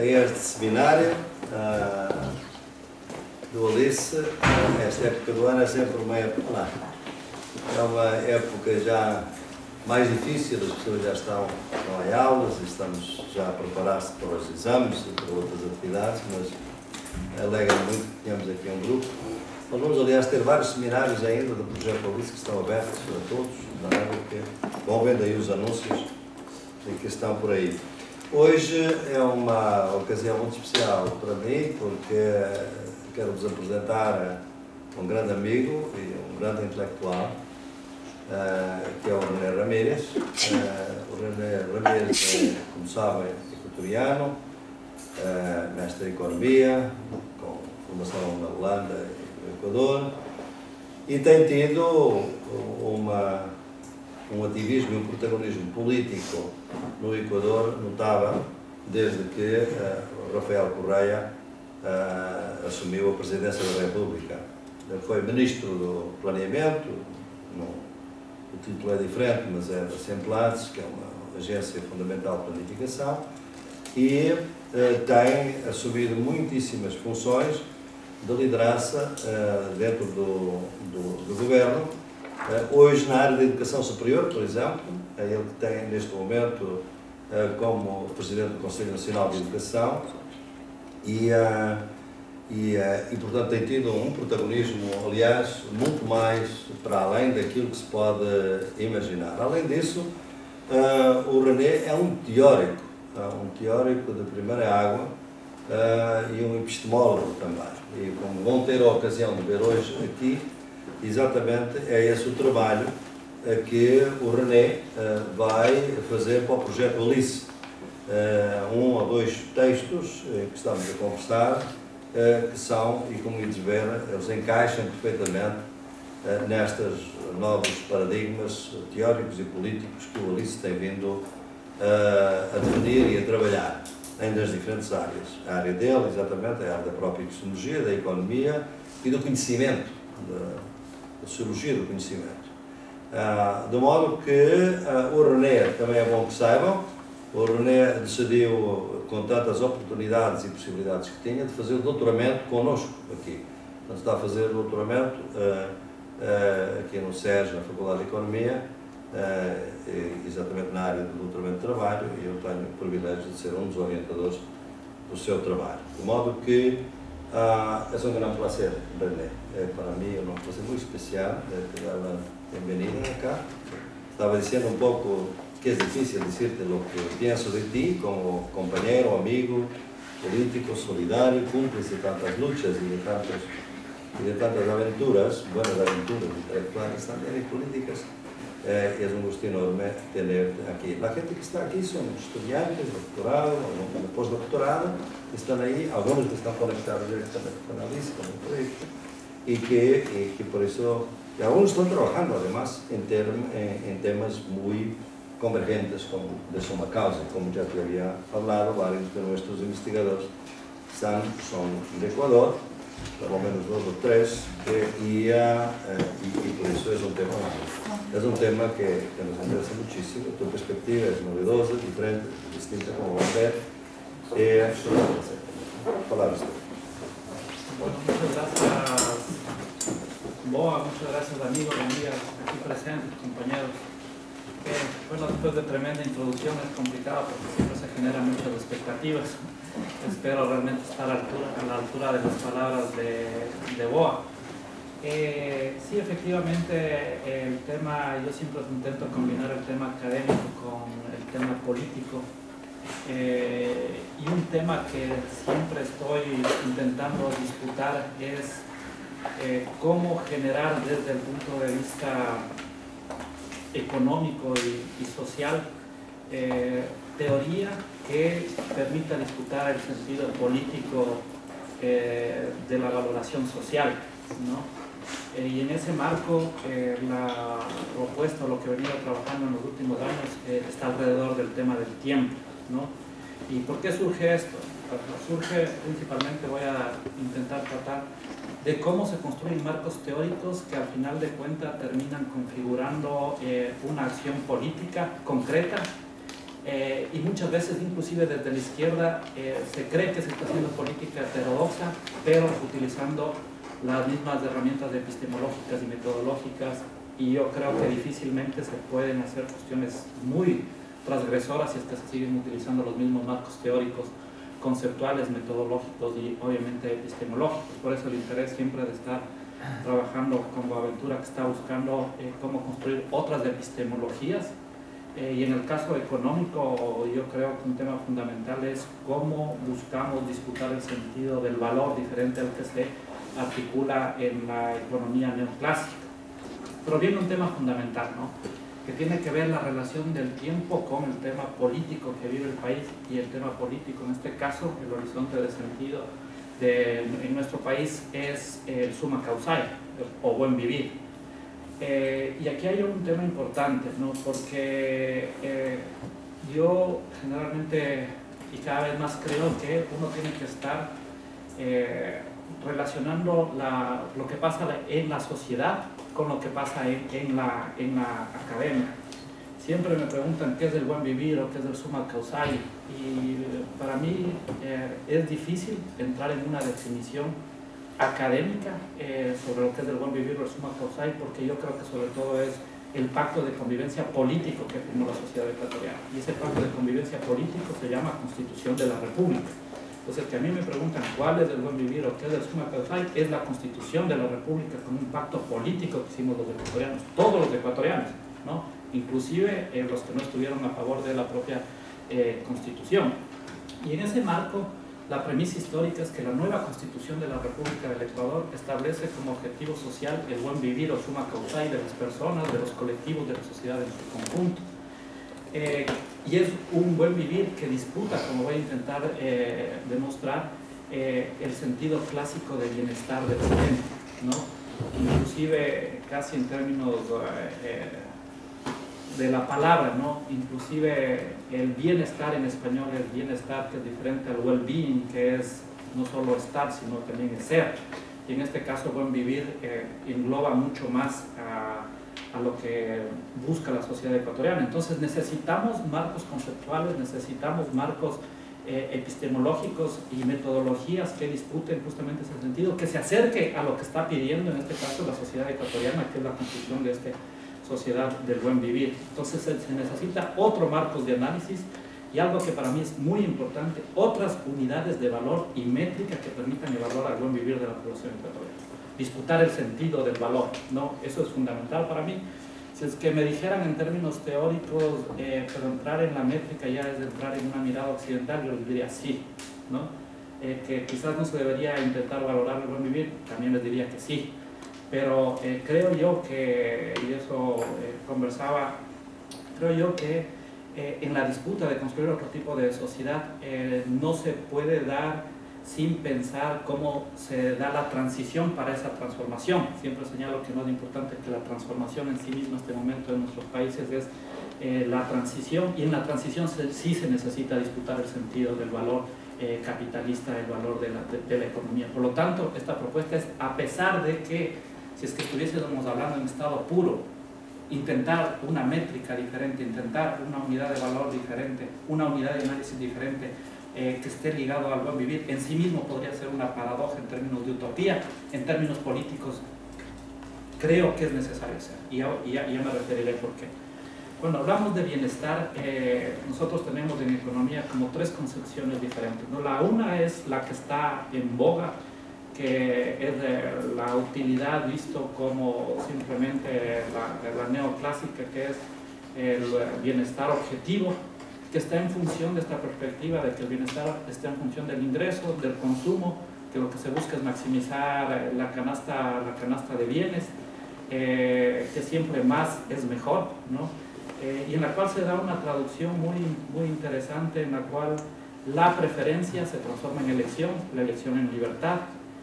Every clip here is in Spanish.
este seminário do Alice. Esta época do ano é sempre uma época, é uma época já mais difícil, as pessoas já estão em aulas e estamos já a preparar-se para os exames e para outras atividades, mas alegra muito que tenhamos aqui um grupo. Nós vamos, aliás, ter vários seminários ainda do Projeto Alice que estão abertos a todos, na época. Vão vendo aí os anúncios que estão por aí. Hoje é uma ocasião muito especial para mim, porque quero-vos apresentar um grande amigo e um grande intelectual, que é o René Ramírez. O René Ramírez, como sabem, é equatoriano, mestre em Economia, com formação na Holanda e no Equador, e tem tido um ativismo e um protagonismo político no Equador notável desde que Rafael Correa assumiu a presidência da República. Ele foi ministro do Planeamento, o título é diferente, mas é da Semplats, que é uma agência fundamental de planificação, e tem assumido muitíssimas funções de liderança dentro do governo. Hoje, na área da educação superior, por exemplo, é ele que tem neste momento como Presidente do Conselho Nacional de Educação e portanto, tem tido um protagonismo, aliás, muito mais para além daquilo que se pode imaginar. Além disso, o René é um teórico de primeira água e um epistemólogo também. E como vão ter a ocasião de ver hoje aqui, exatamente é esse o trabalho que o René vai fazer para o Projeto Alice. Um ou dois textos que estamos a conversar, que são, e como ides ver, eles encaixam perfeitamente nestes novos paradigmas teóricos e políticos que o Alice tem vindo a definir e a trabalhar em das diferentes áreas. A área dele, exatamente, é a área da própria epistemologia, da economia e do conhecimento, da sociologia do conhecimento. De modo que o René, também é bom que saibam, o René decidiu, com tantas oportunidades e possibilidades que tinha, de fazer o doutoramento connosco aqui. Então está a fazer o doutoramento aqui no SES, na Faculdade de Economia, exatamente na área do doutoramento de trabalho, e eu tenho o privilégio de ser um dos orientadores do seu trabalho. De modo que é um grande prazer, René. Para mim é um prazer muito especial te dar la bienvenida acá. Estaba diciendo un poco que es difícil decirte lo que pienso de ti como compañero, amigo, político, solidario, cómplice de tantas luchas y de tantas aventuras, buenas aventuras intelectuales también y políticas. Es un gusto enorme tenerte aquí. La gente que está aquí son estudiantes, doctorado, postdoctorado, están ahí, algunos que están conectados directamente con Alice, con el proyecto, y que por eso, y algunos están trabajando además en temas muy convergentes de suma causa, como ya te había hablado, varios de nuestros investigadores son de Ecuador, por lo menos 2 o 3, y por eso es un tema que nos interesa muchísimo. Tu perspectiva es novedosa, diferente, distinta, como van a ver. Palabras. Bueno, muchas gracias, Boa, muchas gracias amigos y amigas aquí presentes, compañeros. Bueno, después de tremenda introducción es complicado porque siempre se generan muchas expectativas. Espero realmente estar a la altura de las palabras de Boa. Sí, efectivamente, el tema, yo siempre intento combinar el tema académico con el tema político. Y un tema que siempre estoy intentando disputar es cómo generar desde el punto de vista económico y social teoría que permita disputar el sentido político de la valoración social, ¿no? Y en ese marco la propuesta, lo que he venido trabajando en los últimos años está alrededor del tema del tiempo, ¿no? ¿Y por qué surge esto? Surge principalmente, voy a intentar tratar de cómo se construyen marcos teóricos que al final de cuentas terminan configurando una acción política concreta y muchas veces inclusive desde la izquierda se cree que se está haciendo política heterodoxa, pero utilizando las mismas herramientas epistemológicas y metodológicas, y yo creo que difícilmente se pueden hacer cuestiones muy transgresoras si es que se siguen utilizando los mismos marcos teóricos, conceptuales, metodológicos y obviamente epistemológicos. Por eso el interés siempre de estar trabajando con Boaventura, que está buscando cómo construir otras epistemologías. Y en el caso económico, yo creo que un tema fundamental es cómo buscamos disputar el sentido del valor diferente al que se articula en la economía neoclásica. Pero viene un tema fundamental, ¿no?, que tiene que ver la relación del tiempo con el tema político que vive el país, y el tema político, en este caso, el horizonte de sentido en nuestro país es el summa causae, o buen vivir. Y aquí hay un tema importante, ¿no?, porque yo generalmente y cada vez más creo que uno tiene que estar relacionando lo que pasa en la sociedad con lo que pasa en la academia. Siempre me preguntan qué es el buen vivir o qué es el summa causae, y para mí es difícil entrar en una definición académica sobre lo que es el buen vivir o el summa causae, porque yo creo que sobre todo es el pacto de convivencia político que firmó la sociedad ecuatoriana, y ese pacto de convivencia político se llama Constitución de la República. Entonces, que a mí me preguntan cuál es el buen vivir o qué es el summa causae, es la Constitución de la República, con un pacto político que hicimos los ecuatorianos, todos los ecuatorianos, ¿no?, inclusive los que no estuvieron a favor de la propia Constitución. Y en ese marco, la premisa histórica es que la nueva Constitución de la República del Ecuador establece como objetivo social el buen vivir o summa causae de las personas, de los colectivos, de la sociedad en su conjunto. Y es un buen vivir que disputa, como voy a intentar demostrar, el sentido clásico de bienestar del gente, ¿no?, inclusive casi en términos de la palabra, ¿no?, inclusive el bienestar en español es bienestar, que es diferente al well-being, que es no solo estar, sino también es ser. Y en este caso, buen vivir engloba mucho más a lo que busca la sociedad ecuatoriana. Entonces necesitamos marcos conceptuales, necesitamos marcos epistemológicos y metodologías que disputen justamente ese sentido, que se acerque a lo que está pidiendo en este caso la sociedad ecuatoriana, que es la construcción de esta sociedad del buen vivir. Entonces se necesita otro marcos de análisis, y algo que para mí es muy importante, otras unidades de valor y métrica que permitan evaluar el buen vivir de la población ecuatoriana. Disputar el sentido del valor, ¿no? Eso es fundamental para mí. Si es que me dijeran en términos teóricos, pero entrar en la métrica ya es entrar en una mirada occidental, yo les diría sí, ¿no? Que quizás no se debería intentar valorar el buen vivir, también les diría que sí. Pero creo yo que, y eso conversaba, creo yo que en la disputa de construir otro tipo de sociedad no se puede dar sin pensar cómo se da la transición para esa transformación. Siempre señalo que no es importante que la transformación en sí misma en este momento en nuestros países es la transición, y en la transición sí se necesita disputar el sentido del valor capitalista, el valor de la economía. Por lo tanto, esta propuesta es, a pesar de que, si es que estuviésemos hablando en estado puro, intentar una métrica diferente, intentar una unidad de valor diferente, una unidad de análisis diferente, que esté ligado al buen vivir, en sí mismo podría ser una paradoja en términos de utopía. En términos políticos creo que es necesario hacer, y ya me referiré por qué. Cuando hablamos de bienestar, nosotros tenemos en economía como tres concepciones diferentes, ¿no? La una es la que está en boga, que es de la utilidad visto como simplemente la neoclásica, que es el bienestar objetivo, que está en función de esta perspectiva de que el bienestar está en función del ingreso, del consumo, que lo que se busca es maximizar la canasta de bienes, que siempre más es mejor, ¿no? Y en la cual se da una traducción muy interesante, en la cual la preferencia se transforma en elección, la elección en libertad,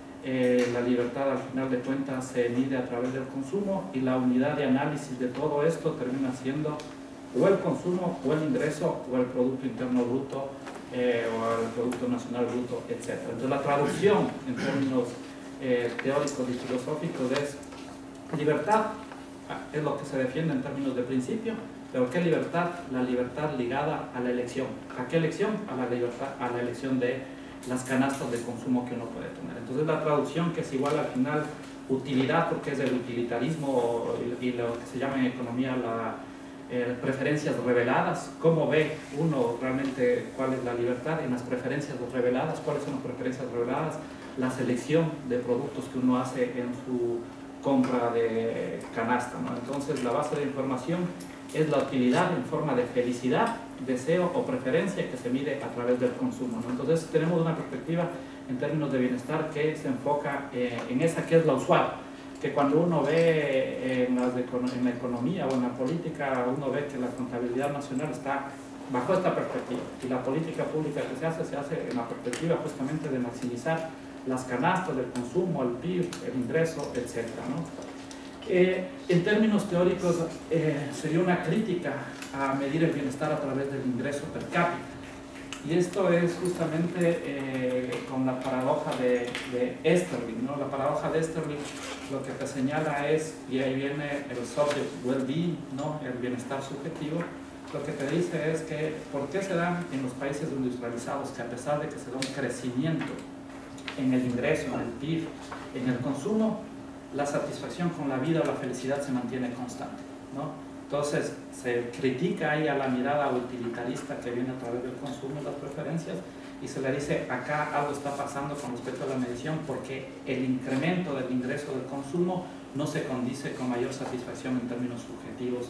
la libertad al final de cuentas se mide a través del consumo, y la unidad de análisis de todo esto termina siendo o el consumo, o el ingreso, o el Producto Interno Bruto, o el Producto Nacional Bruto, etc. Entonces la traducción en términos teóricos y filosóficos es libertad, es lo que se defiende en términos de principio, ¿Pero qué libertad? La libertad ligada a la elección. ¿A qué elección? A la libertad, a la elección de las canastas de consumo que uno puede tener. Entonces la traducción, que es igual al final utilidad, porque es el utilitarismo y lo que se llama en economía preferencias reveladas. ¿Cómo ve uno realmente cuál es la libertad en las preferencias reveladas? ¿Cuáles son las preferencias reveladas? La selección de productos que uno hace en su compra de canasta, ¿no? Entonces la base de información es la utilidad en forma de felicidad, deseo o preferencia que se mide a través del consumo, ¿no? Entonces tenemos una perspectiva en términos de bienestar que se enfoca en esa que es la usual, que cuando uno ve en la economía o en la política, uno ve que la contabilidad nacional está bajo esta perspectiva, y la política pública que se hace en la perspectiva justamente de maximizar las canastas del consumo, el PIB, el ingreso, etc., ¿no? En términos teóricos, sería una crítica a medir el bienestar a través del ingreso per cápita. Y esto es justamente con la paradoja de Easterlin, ¿no? La paradoja de Easterlin lo que te señala es, y ahí viene el subject well-being, ¿no? El bienestar subjetivo. Lo que te dice es que, ¿por qué se dan en los países industrializados que a pesar de que se da un crecimiento en el ingreso, en el PIB, en el consumo, la satisfacción con la vida o la felicidad se mantiene constante, ¿no? Entonces se critica ahí a la mirada utilitarista que viene a través del consumo y las preferencias, y se le dice acá algo está pasando con respecto a la medición, porque el incremento del ingreso del consumo no se condice con mayor satisfacción en términos subjetivos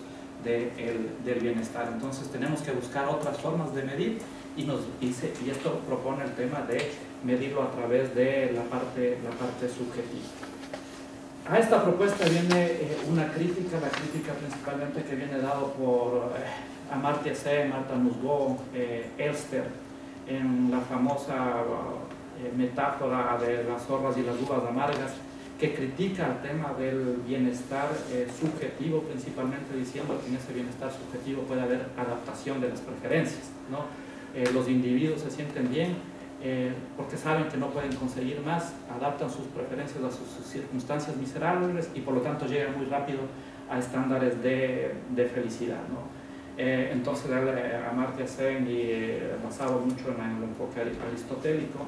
del bienestar. Entonces tenemos que buscar otras formas de medir, y esto propone el tema de medirlo a través de la parte subjetiva. A esta propuesta viene una crítica, la crítica principalmente que viene dado por Amartya Sen, Martha Nussbaum, Elster, en la famosa metáfora de las zorras y las uvas amargas, que critica el tema del bienestar subjetivo, principalmente diciendo que en ese bienestar subjetivo puede haber adaptación de las preferencias, ¿no? Los individuos se sienten bien porque saben que no pueden conseguir más, adaptan sus preferencias a sus circunstancias miserables y por lo tanto llegan muy rápido a estándares de felicidad, ¿no? Entonces Amartya Sen basado mucho en el enfoque aristotélico,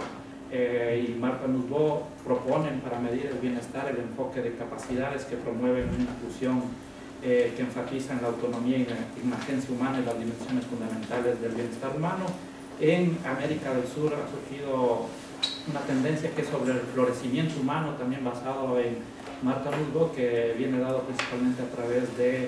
y Martha Nussbaum proponen para medir el bienestar el enfoque de capacidades que promueven una inclusión que enfatiza en la autonomía y la agencia humana y las dimensiones fundamentales del bienestar humano. En América del Sur ha surgido una tendencia que es sobre el florecimiento humano, también basado en Martha Nussbaum, que viene dado principalmente a través de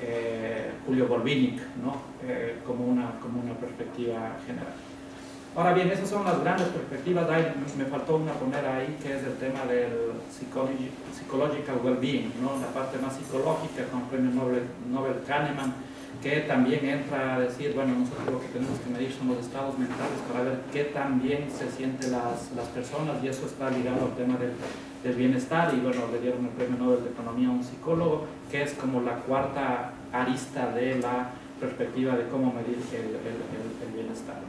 Julio Gorbinic, ¿no? como una perspectiva general. Ahora bien, esas son las grandes perspectivas. Me faltó una poner ahí, que es el tema del psychological well-being, ¿no? La parte más psicológica con el premio Nobel Kahneman, que también entra a decir, bueno, nosotros lo que tenemos que medir son los estados mentales para ver qué tan bien se sienten las personas, y eso está ligado al tema del bienestar. Y bueno, le dieron el premio Nobel de Economía a un psicólogo, que es como la cuarta arista de la perspectiva de cómo medir el bienestar.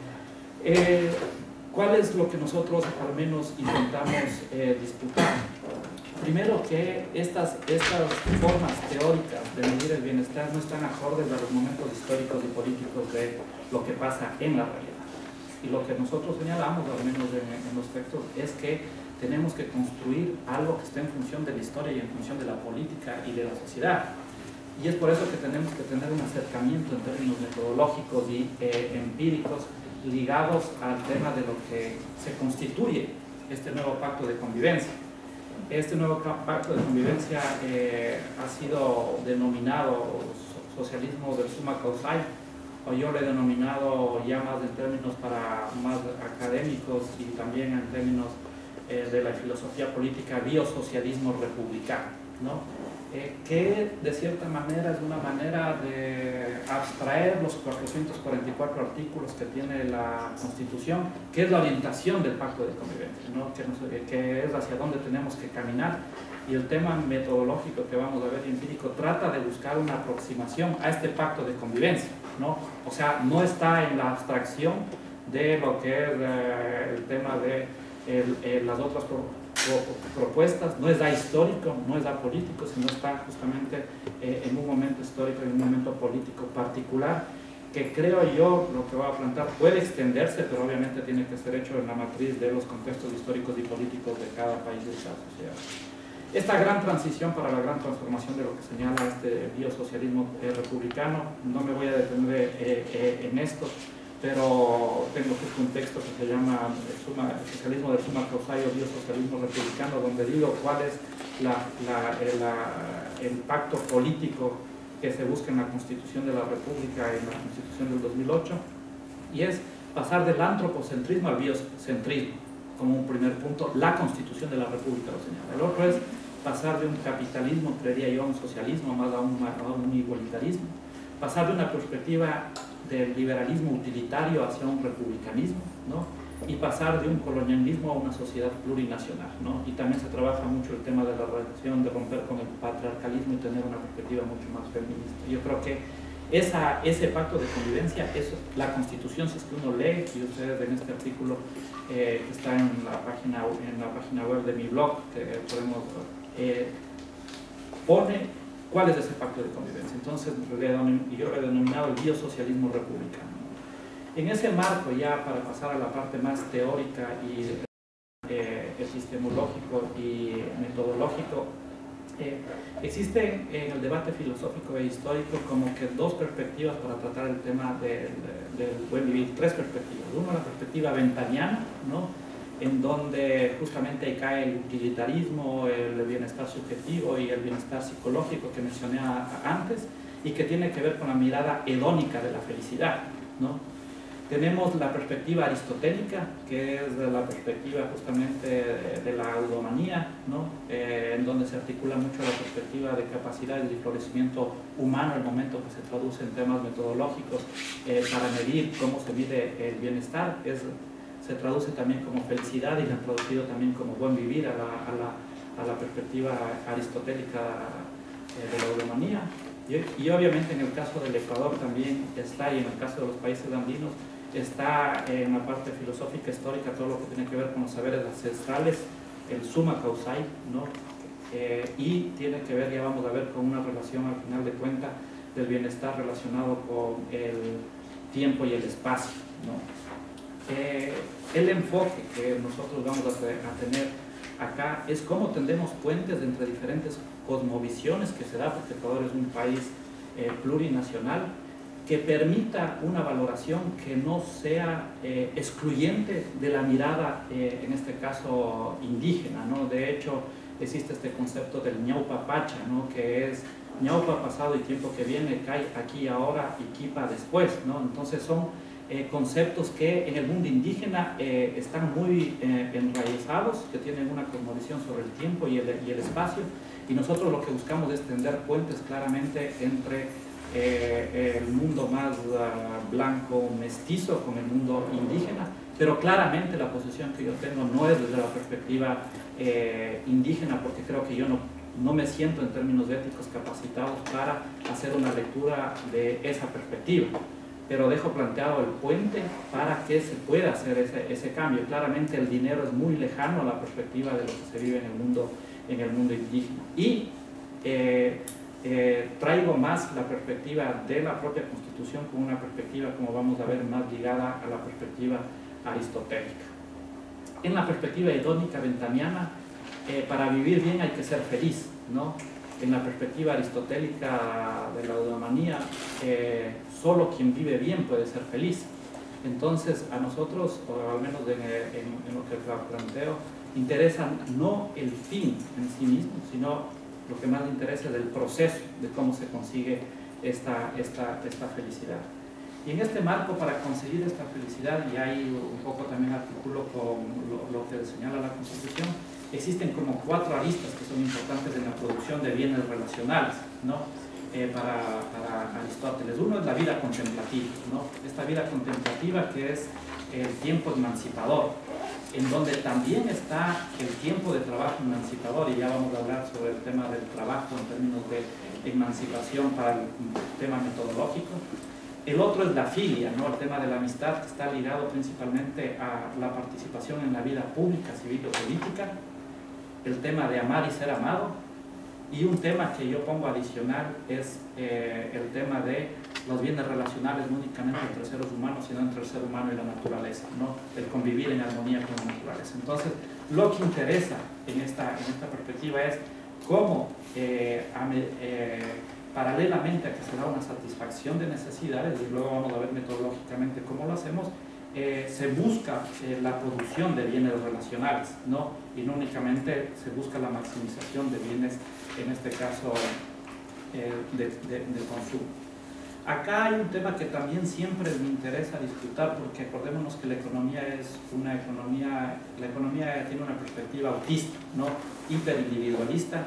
¿Cuál es lo que nosotros al menos intentamos disputar? Primero, que estas formas teóricas de medir el bienestar no están acordes a los momentos históricos y políticos de lo que pasa en la realidad. Y lo que nosotros señalamos, al menos en los textos, es que tenemos que construir algo que esté en función de la historia y en función de la política y de la sociedad. Y es por eso que tenemos que tener un acercamiento en términos metodológicos y empíricos ligados al tema de lo que se constituye este nuevo pacto de convivencia. Este nuevo pacto de convivencia ha sido denominado socialismo del summa causale, o yo lo he denominado ya más en términos para más académicos y también en términos de la filosofía política, biosocialismo republicano, ¿no? Que de cierta manera es una manera de abstraer los 444 artículos que tiene la Constitución, que es la orientación del pacto de convivencia, ¿no? que es hacia dónde tenemos que caminar, y el tema metodológico que vamos a ver, empírico, trata de buscar una aproximación a este pacto de convivencia, ¿no? O sea, no está en la abstracción de lo que es el tema de las otras propuestas, no es ahistórico, no es apolítico, sino está justamente en un momento histórico, en un momento político particular, que creo yo, lo que voy a plantear puede extenderse, pero obviamente tiene que ser hecho en la matriz de los contextos históricos y políticos de cada país de cada sociedad. Esta gran transición para la gran transformación de lo que señala este biosocialismo republicano, no me voy a detener en esto, pero tengo un texto que se llama el socialismo del summa causae o biosocialismo republicano, donde digo cuál es el pacto político que se busca en la Constitución de la República, en la Constitución del 2008, y es pasar del antropocentrismo al biocentrismo, como un primer punto. La Constitución de la República lo señala. El otro es pasar de un capitalismo, creería yo, a un socialismo, más a un igualitarismo, pasar de una perspectiva del liberalismo utilitario hacia un republicanismo, ¿no? Y pasar de un colonialismo a una sociedad plurinacional, ¿no? Y también se trabaja mucho el tema de la relación, de romper con el patriarcalismo y tener una perspectiva mucho más feminista. Yo creo que ese pacto de convivencia, la Constitución, si es que uno lee, y ustedes en este artículo que está en la página web de mi blog, que podemos, pone cuál es ese pacto de convivencia. Entonces yo lo he denominado el biosocialismo republicano. En ese marco, ya para pasar a la parte más teórica y epistemológico y metodológico, existen en el debate filosófico e histórico como que dos perspectivas para tratar el tema del buen vivir, tres perspectivas. Una, la perspectiva ventaniana, ¿no? En donde justamente cae el utilitarismo, el bienestar subjetivo y el bienestar psicológico que mencioné antes, y que tiene que ver con la mirada hedónica de la felicidad, ¿no? Tenemos la perspectiva aristotélica, que es la perspectiva justamente de la eudomanía, ¿no? En donde se articula mucho la perspectiva de capacidades y florecimiento humano, el momento que se traduce en temas metodológicos para medir cómo se mide el bienestar, se traduce también como felicidad y se ha traducido también como buen vivir a la perspectiva aristotélica de la eudomanía. Y obviamente en el caso del Ecuador también está, y en el caso de los países andinos, está en la parte filosófica histórica todo lo que tiene que ver con los saberes ancestrales, el summa causae, ¿no? Y tiene que ver, ya vamos a ver, con una relación al final de cuentas del bienestar relacionado con el tiempo y el espacio, ¿no? El enfoque que nosotros vamos a tener acá es cómo tendemos puentes entre diferentes cosmovisiones que se da, porque Ecuador es un país plurinacional, que permita una valoración que no sea excluyente de la mirada, en este caso indígena, ¿no? De hecho, existe este concepto del ñaupa pacha, ¿no? Que es ñaupa pasado y tiempo que viene, cae aquí ahora y quipa después, ¿no? Entonces son conceptos que en el mundo indígena están muy enraizados, que tienen una cosmovisión sobre el tiempo y el espacio, y nosotros lo que buscamos es tender puentes claramente entre el mundo más blanco, mestizo, con el mundo indígena, pero claramente la posición que yo tengo no es desde la perspectiva indígena, porque creo que yo no me siento en términos éticos capacitados para hacer una lectura de esa perspectiva, pero dejo planteado el puente para que se pueda hacer ese cambio. Claramente el dinero es muy lejano a la perspectiva de lo que se vive en el mundo indígena, y traigo más la perspectiva de la propia Constitución como una perspectiva, como vamos a ver, más ligada a la perspectiva aristotélica. En la perspectiva hedónica ventaniana, para vivir bien hay que ser feliz, ¿no? En la perspectiva aristotélica de la eudomanía, solo quien vive bien puede ser feliz. Entonces, a nosotros, o al menos en lo que planteo, interesa no el fin en sí mismo, sino lo que más interesa es el proceso de cómo se consigue esta felicidad. Y en este marco, para conseguir esta felicidad, y ahí un poco también articulo con lo que señala la Constitución, existen como 4 aristas que son importantes en la producción de bienes relacionales, ¿no? Para Aristóteles. Uno es la vida contemplativa, ¿no? Esta vida contemplativa que es el tiempo emancipador, en donde también está el tiempo de trabajo emancipador, y ya vamos a hablar sobre el tema del trabajo en términos de emancipación para el tema metodológico. El otro es la filia, ¿no? El tema de la amistad, que está ligado principalmente a la participación en la vida pública, civil o política. el tema de amar y ser amado, y un tema que yo pongo adicional es el tema de los bienes relacionales, no únicamente entre seres humanos, sino entre el ser humano y la naturaleza, ¿no? El convivir en armonía con la naturaleza. Entonces, lo que interesa en esta perspectiva es cómo, paralelamente a que se da una satisfacción de necesidades, y luego vamos a ver metodológicamente cómo lo hacemos, se busca la producción de bienes relacionales, ¿no? Y no únicamente se busca la maximización de bienes, en este caso de consumo. Acá hay un tema que también siempre me interesa discutir, porque acordémonos que la economía es una economía, la economía tiene una perspectiva autista, ¿no? Hiperindividualista,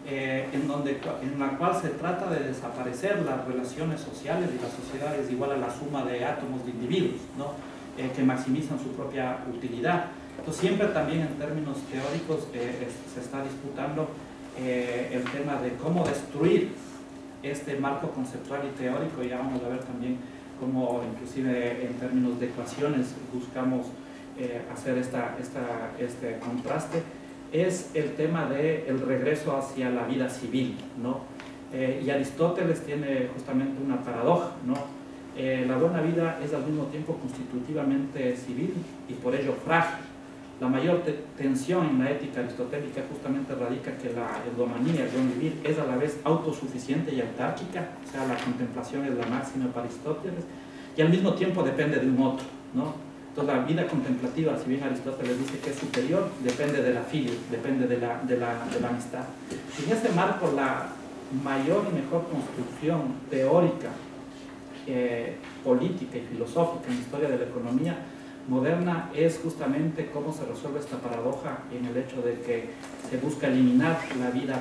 en la cual se trata de desaparecer las relaciones sociales, y la sociedad es igual a la suma de átomos de individuos, ¿no? Que maximizan su propia utilidad. Entonces, siempre también en términos teóricos se está disputando el tema de cómo destruir este marco conceptual y teórico. Ya vamos a ver también cómo, inclusive en términos de ecuaciones, buscamos hacer este contraste. Es el tema del regreso hacia la vida civil, ¿no? Y Aristóteles tiene justamente una paradoja, ¿no? La buena vida es al mismo tiempo constitutivamente civil y por ello frágil. La mayor tensión en la ética aristotélica justamente radica que la eudomanía, el buen vivir, es a la vez autosuficiente y autárquica, o sea, la contemplación es la máxima para Aristóteles, y al mismo tiempo depende de un otro, ¿no? Entonces, la vida contemplativa, si bien Aristóteles dice que es superior, depende de la filia, depende de la amistad. En ese marco, la mayor y mejor construcción teórica, política y filosófica en la historia de la economía moderna es justamente cómo se resuelve esta paradoja en el hecho de que se busca eliminar la vida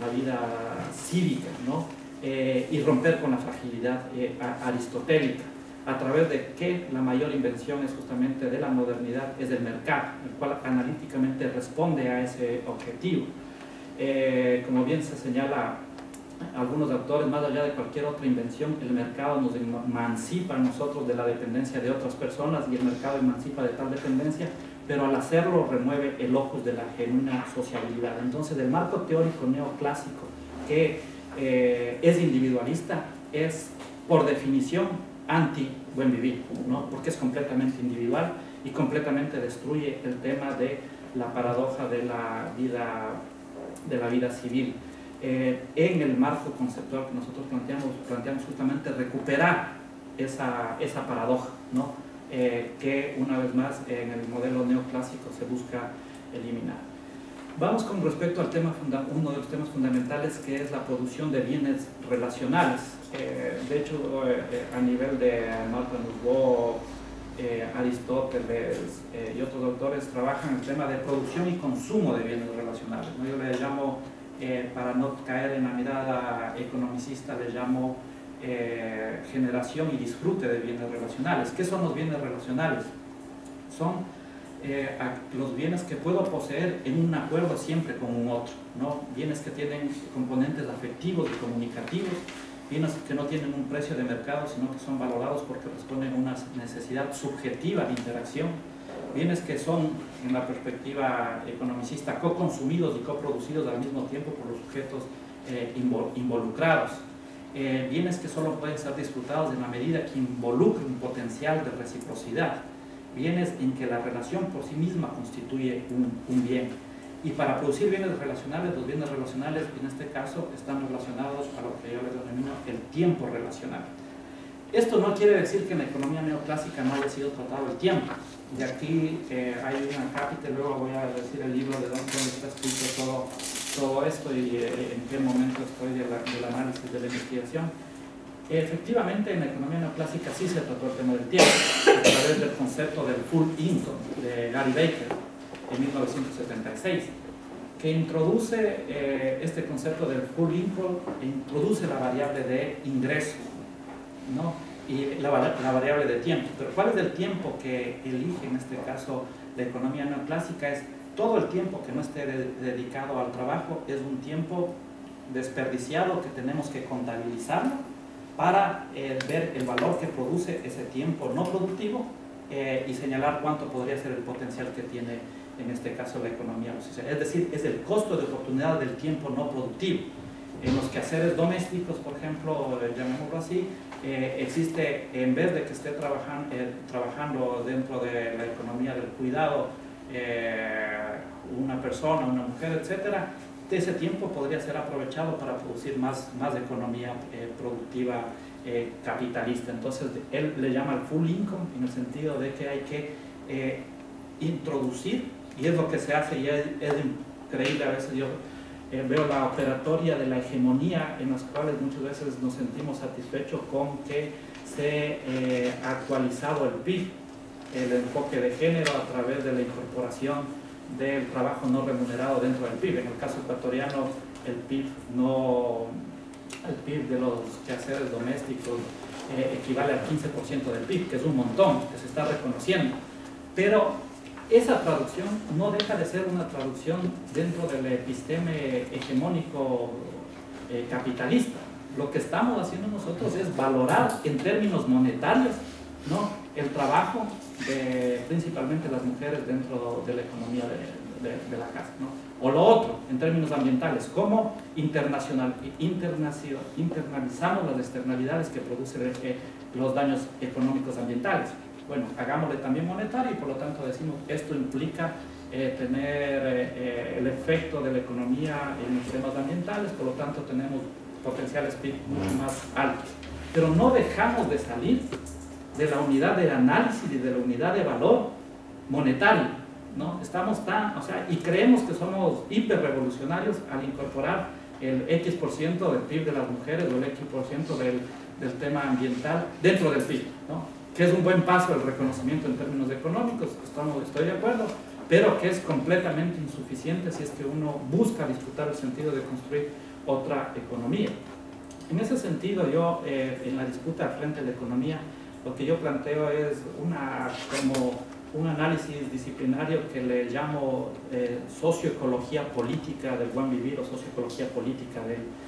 cívica, ¿no? Y romper con la fragilidad aristotélica, a través de que la mayor invención es justamente de la modernidad, es el mercado, el cual analíticamente responde a ese objetivo. Como bien se señala algunos autores, más allá de cualquier otra invención, el mercado nos emancipa a nosotros de la dependencia de otras personas, y el mercado emancipa de tal dependencia, pero al hacerlo remueve el locus de la genuina sociabilidad. Entonces, el marco teórico neoclásico, que es individualista, es por definición anti-buen vivir, ¿no? Porque es completamente individual y completamente destruye el tema de la paradoja de la vida civil. En el marco conceptual que nosotros planteamos justamente recuperar esa paradoja, ¿no? Que una vez más en el modelo neoclásico se busca eliminar. Vamos con respecto al tema, uno de los temas fundamentales, que es la producción de bienes relacionales. De hecho, a nivel de Malcolm Nusbaugh, Aristóteles y otros autores trabajan el tema de producción y consumo de bienes relacionales, ¿no? Yo le llamo, para no caer en la mirada economicista, le llamo generación y disfrute de bienes relacionales. ¿Qué son los bienes relacionales? Son los bienes que puedo poseer en un acuerdo siempre con un otro, ¿no? Bienes que tienen componentes afectivos y comunicativos, bienes que no tienen un precio de mercado, sino que son valorados porque responden a una necesidad subjetiva de interacción, bienes que son, en la perspectiva economicista, co-consumidos y coproducidos al mismo tiempo por los sujetos involucrados, bienes que solo pueden ser disfrutados en la medida que involucren un potencial de reciprocidad, bienes en que la relación por sí misma constituye un bien. Y para producir bienes relacionales, los bienes relacionales en este caso están relacionados a lo que yo les denomino el tiempo relacional. Esto no quiere decir que en la economía neoclásica no haya sido tratado el tiempo. De aquí hay una cápita, luego voy a decir el libro de donde está escrito todo esto y en qué momento estoy del análisis de la investigación. Efectivamente, en la economía neoclásica sí se trató el tema del tiempo, a través del concepto del full income de Gary Becker en 1976, que introduce este concepto del full income, introduce la variable de ingreso, ¿no? Y la variable de tiempo. Pero ¿cuál es el tiempo que elige en este caso la economía neoclásica? Es todo el tiempo que no esté dedicado al trabajo, es un tiempo desperdiciado que tenemos que contabilizarlo para ver el valor que produce ese tiempo no productivo y señalar cuánto podría ser el potencial que tiene en este caso la economía social. Es decir, es el costo de oportunidad del tiempo no productivo. En los quehaceres domésticos, por ejemplo, llamémoslo así, existe, en vez de que esté trabajando dentro de la economía del cuidado una persona, una mujer, etcétera, ese tiempo podría ser aprovechado para producir más economía productiva capitalista. Entonces, él le llama el full income en el sentido de que hay que introducir, y es lo que se hace, y es increíble, a veces yo veo la operatoria de la hegemonía en las cuales muchas veces nos sentimos satisfechos con que se ha actualizado el PIB, el enfoque de género a través de la incorporación del trabajo no remunerado dentro del PIB. En el caso ecuatoriano, el PIB de los quehaceres domésticos equivale al 15% del PIB, que es un montón, que se está reconociendo. Pero esa traducción no deja de ser una traducción dentro del episteme hegemónico capitalista. Lo que estamos haciendo nosotros es valorar en términos monetarios, ¿no?, el trabajo de principalmente las mujeres dentro de la economía de la casa, ¿no? O lo otro, en términos ambientales, cómo internalizamos las externalidades que producen los daños económicos ambientales. Bueno, hagámosle también monetario y por lo tanto decimos esto implica tener el efecto de la economía en los temas ambientales, por lo tanto tenemos potenciales PIB mucho más altos. Pero no dejamos de salir de la unidad de análisis y de la unidad de valor monetario, ¿no? Estamos y creemos que somos hiperrevolucionarios al incorporar el X% del PIB de las mujeres o el X% del tema ambiental dentro del PIB, ¿no?, que es un buen paso el reconocimiento en términos económicos, estoy de acuerdo, pero que es completamente insuficiente si es que uno busca disputar el sentido de construir otra economía. En ese sentido, yo en la disputa frente a la economía, lo que yo planteo es como un análisis disciplinario que le llamo socioecología política del buen vivir o socioecología política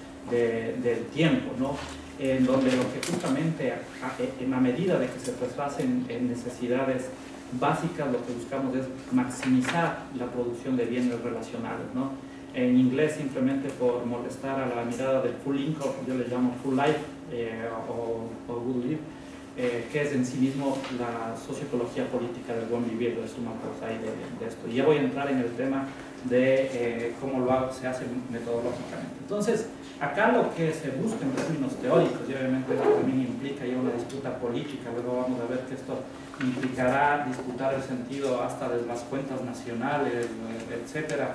del tiempo, ¿no?, en donde lo que justamente en la medida de que se traslasen en necesidades básicas, lo que buscamos es maximizar la producción de bienes relacionales, ¿no? En inglés, simplemente por molestar a la mirada del full income, yo le llamo full life o good life, que es en sí mismo la socioecología política del buen vivir, es una cosa ahí de esto. Y ya voy a entrar en el tema de cómo se hace metodológicamente. Entonces, acá lo que se busca en términos teóricos, y obviamente esto también implica ya una disputa política, luego vamos a ver que esto implicará disputar el sentido hasta de las cuentas nacionales, etcétera,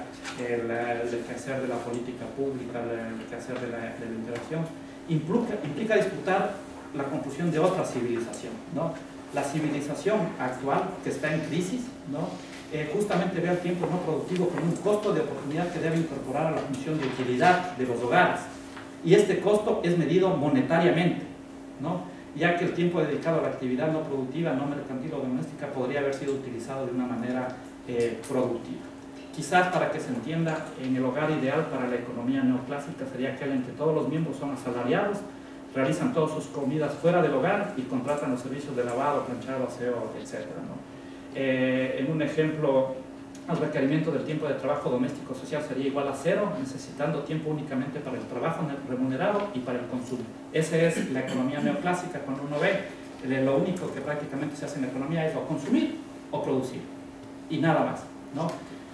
el quehacer de la política pública, el quehacer de la interacción, implica disputar la conclusión de otra civilización, ¿no? La civilización actual, que está en crisis, ¿no?, justamente ve al tiempo no productivo como un costo de oportunidad que debe incorporar a la función de utilidad de los hogares. Y este costo es medido monetariamente, ¿no?, ya que el tiempo dedicado a la actividad no productiva, no mercantil o doméstica podría haber sido utilizado de una manera productiva. Quizás, para que se entienda, en el hogar ideal para la economía neoclásica sería aquel en que todos los miembros son asalariados, realizan todas sus comidas fuera del hogar y contratan los servicios de lavado, planchado, aseo, etcétera, ¿no? En un ejemplo, el requerimiento del tiempo de trabajo doméstico social sería igual a 0, necesitando tiempo únicamente para el trabajo remunerado y para el consumo. Esa es la economía neoclásica. Cuando uno ve, lo único que prácticamente se hace en la economía es o consumir o producir, y nada más, ¿no?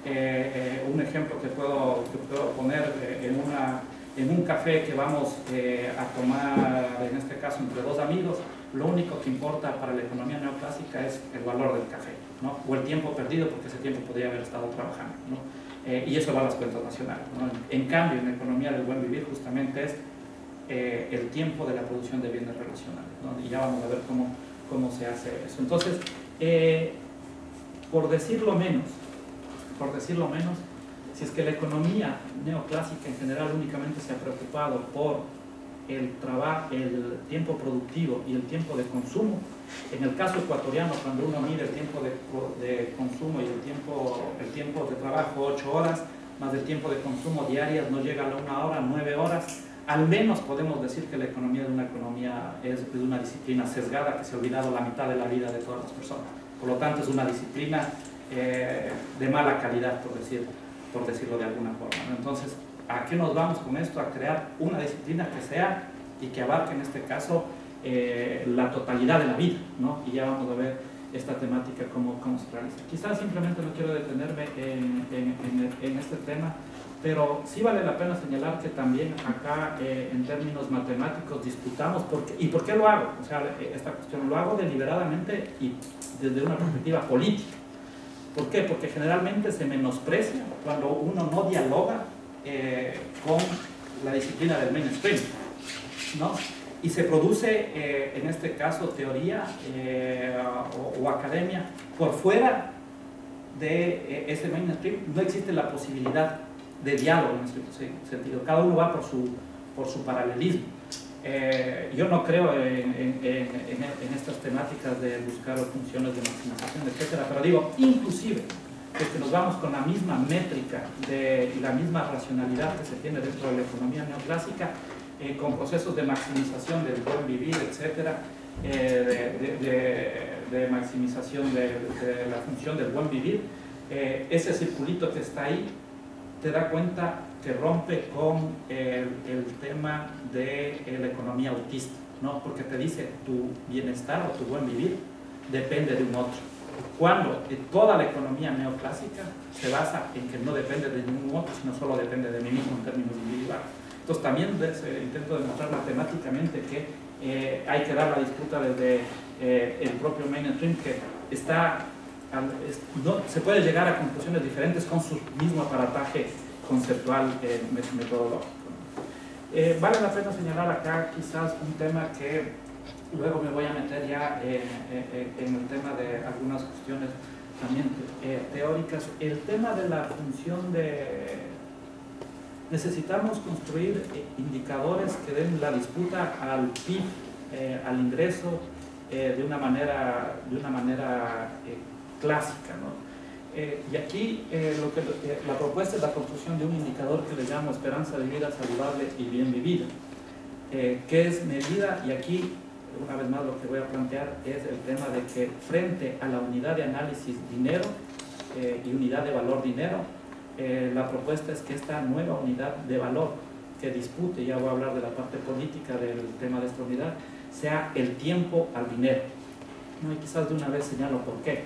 Un ejemplo que puedo poner en un café que vamos a tomar, en este caso entre dos amigos, lo único que importa para la economía neoclásica es el valor del café, ¿no?, o el tiempo perdido, porque ese tiempo podría haber estado trabajando, ¿no? Y eso va a las cuentas nacionales, ¿no? En cambio, en la economía del buen vivir justamente es el tiempo de la producción de bienes relacionales, ¿no? Y ya vamos a ver cómo se hace eso. Entonces, por decirlo menos, si es que la economía neoclásica en general únicamente se ha preocupado por el tiempo productivo y el tiempo de consumo, en el caso ecuatoriano, cuando uno mide el tiempo de consumo y el tiempo de trabajo, 8 horas, más el tiempo de consumo diarias, no llega a la 1 hora, 9 horas, al menos podemos decir que la economía es una disciplina sesgada que se ha olvidado la mitad de la vida de todas las personas. Por lo tanto, es una disciplina de mala calidad, por decirlo de alguna forma, ¿no? Entonces, ¿a qué nos vamos con esto? A crear una disciplina que sea y que abarque en este caso la totalidad de la vida, ¿no? Y ya vamos a ver esta temática cómo se realiza. Quizás simplemente no quiero detenerme en este tema, pero sí vale la pena señalar que también acá en términos matemáticos disputamos ¿y por qué lo hago? O sea, esta cuestión lo hago deliberadamente y desde una perspectiva política. ¿Por qué? Porque generalmente se menosprecia cuando uno no dialoga con la disciplina del mainstream, ¿no? Y se produce, en este caso, teoría o academia por fuera de ese mainstream. No existe la posibilidad de diálogo en este sentido. Cada uno va por su paralelismo. Yo no creo en estas temáticas de buscar funciones de maximización, etcétera, pero digo, inclusive, que nos vamos con la misma métrica y la misma racionalidad que se tiene dentro de la economía neoclásica, con procesos de maximización del buen vivir, etcétera, de maximización de la función del buen vivir, ese circulito que está ahí te da cuenta que rompe con el tema de la economía autista, ¿no? Porque te dice tu bienestar o tu buen vivir depende de un otro. Cuando toda la economía neoclásica se basa en que no depende de ningún otro, sino solo depende de mí mismo en términos individuales. Entonces también intento demostrar matemáticamente que hay que dar la disputa desde el propio mainstream, que se puede llegar a conclusiones diferentes con su mismo aparataje conceptual metodológico. Vale la pena señalar acá quizás un tema que luego me voy a meter ya en el tema de algunas cuestiones también teóricas. El tema de la función necesitamos construir indicadores que den la disputa al PIB, al ingreso, de una manera clásica, ¿no? Y aquí la propuesta es la construcción de un indicador que le llamo esperanza de vida saludable y bien vivida, que es medida, y aquí una vez más lo que voy a plantear es el tema de que frente a la unidad de análisis dinero y unidad de valor dinero, la propuesta es que esta nueva unidad de valor que dispute, ya voy a hablar de la parte política del tema de esta unidad, sea el tiempo al dinero, ¿no? Y quizás de una vez señalo por qué.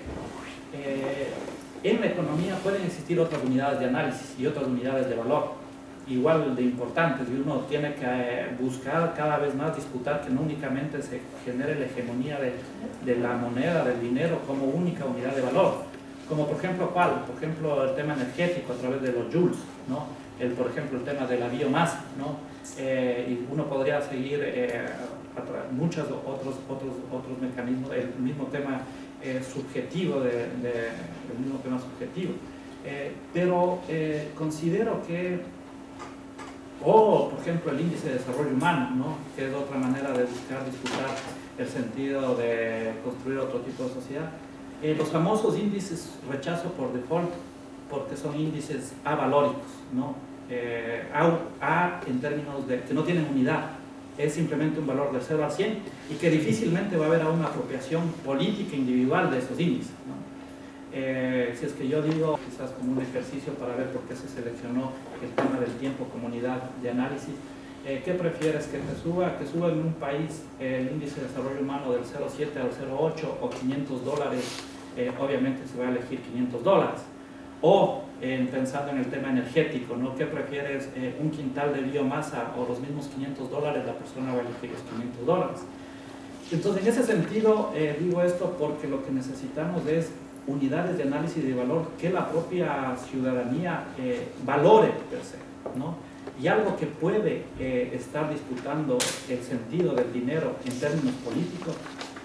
En la economía pueden existir otras unidades de análisis y otras unidades de valor, igual de importantes, y uno tiene que buscar cada vez más disputar que no únicamente se genere la hegemonía de la moneda, del dinero, como única unidad de valor. Como por ejemplo, ¿cuál? Por ejemplo, el tema energético a través de los joules, ¿no? Por ejemplo, el tema de la biomasa, ¿no? Y uno podría seguir muchos otros mecanismos, el mismo tema subjetivo, el mismo tema subjetivo. Pero considero que, por ejemplo, el índice de desarrollo humano, ¿no? Que es otra manera de buscar disputar el sentido de construir otro tipo de sociedad. Los famosos índices rechazo por default, porque son índices avalóricos, ¿no? A en términos de que no tienen unidad, es simplemente un valor del 0 al 100 y que difícilmente va a haber una apropiación política individual de esos índices, ¿no? Si es que yo digo, quizás como un ejercicio para ver por qué se seleccionó el tema del tiempo como unidad de análisis, ¿qué prefieres? ¿Que suba en un país el índice de desarrollo humano del 0,7 al 0,8 o $500? Obviamente se va a elegir $500. O pensando en el tema energético, ¿no? ¿Qué prefieres? ¿Un quintal de biomasa o los mismos $500? La persona va a elegir los $500. Entonces, en ese sentido, digo esto porque lo que necesitamos es unidades de análisis de valor que la propia ciudadanía valore per se, ¿no? Y algo que puede estar disputando el sentido del dinero en términos políticos,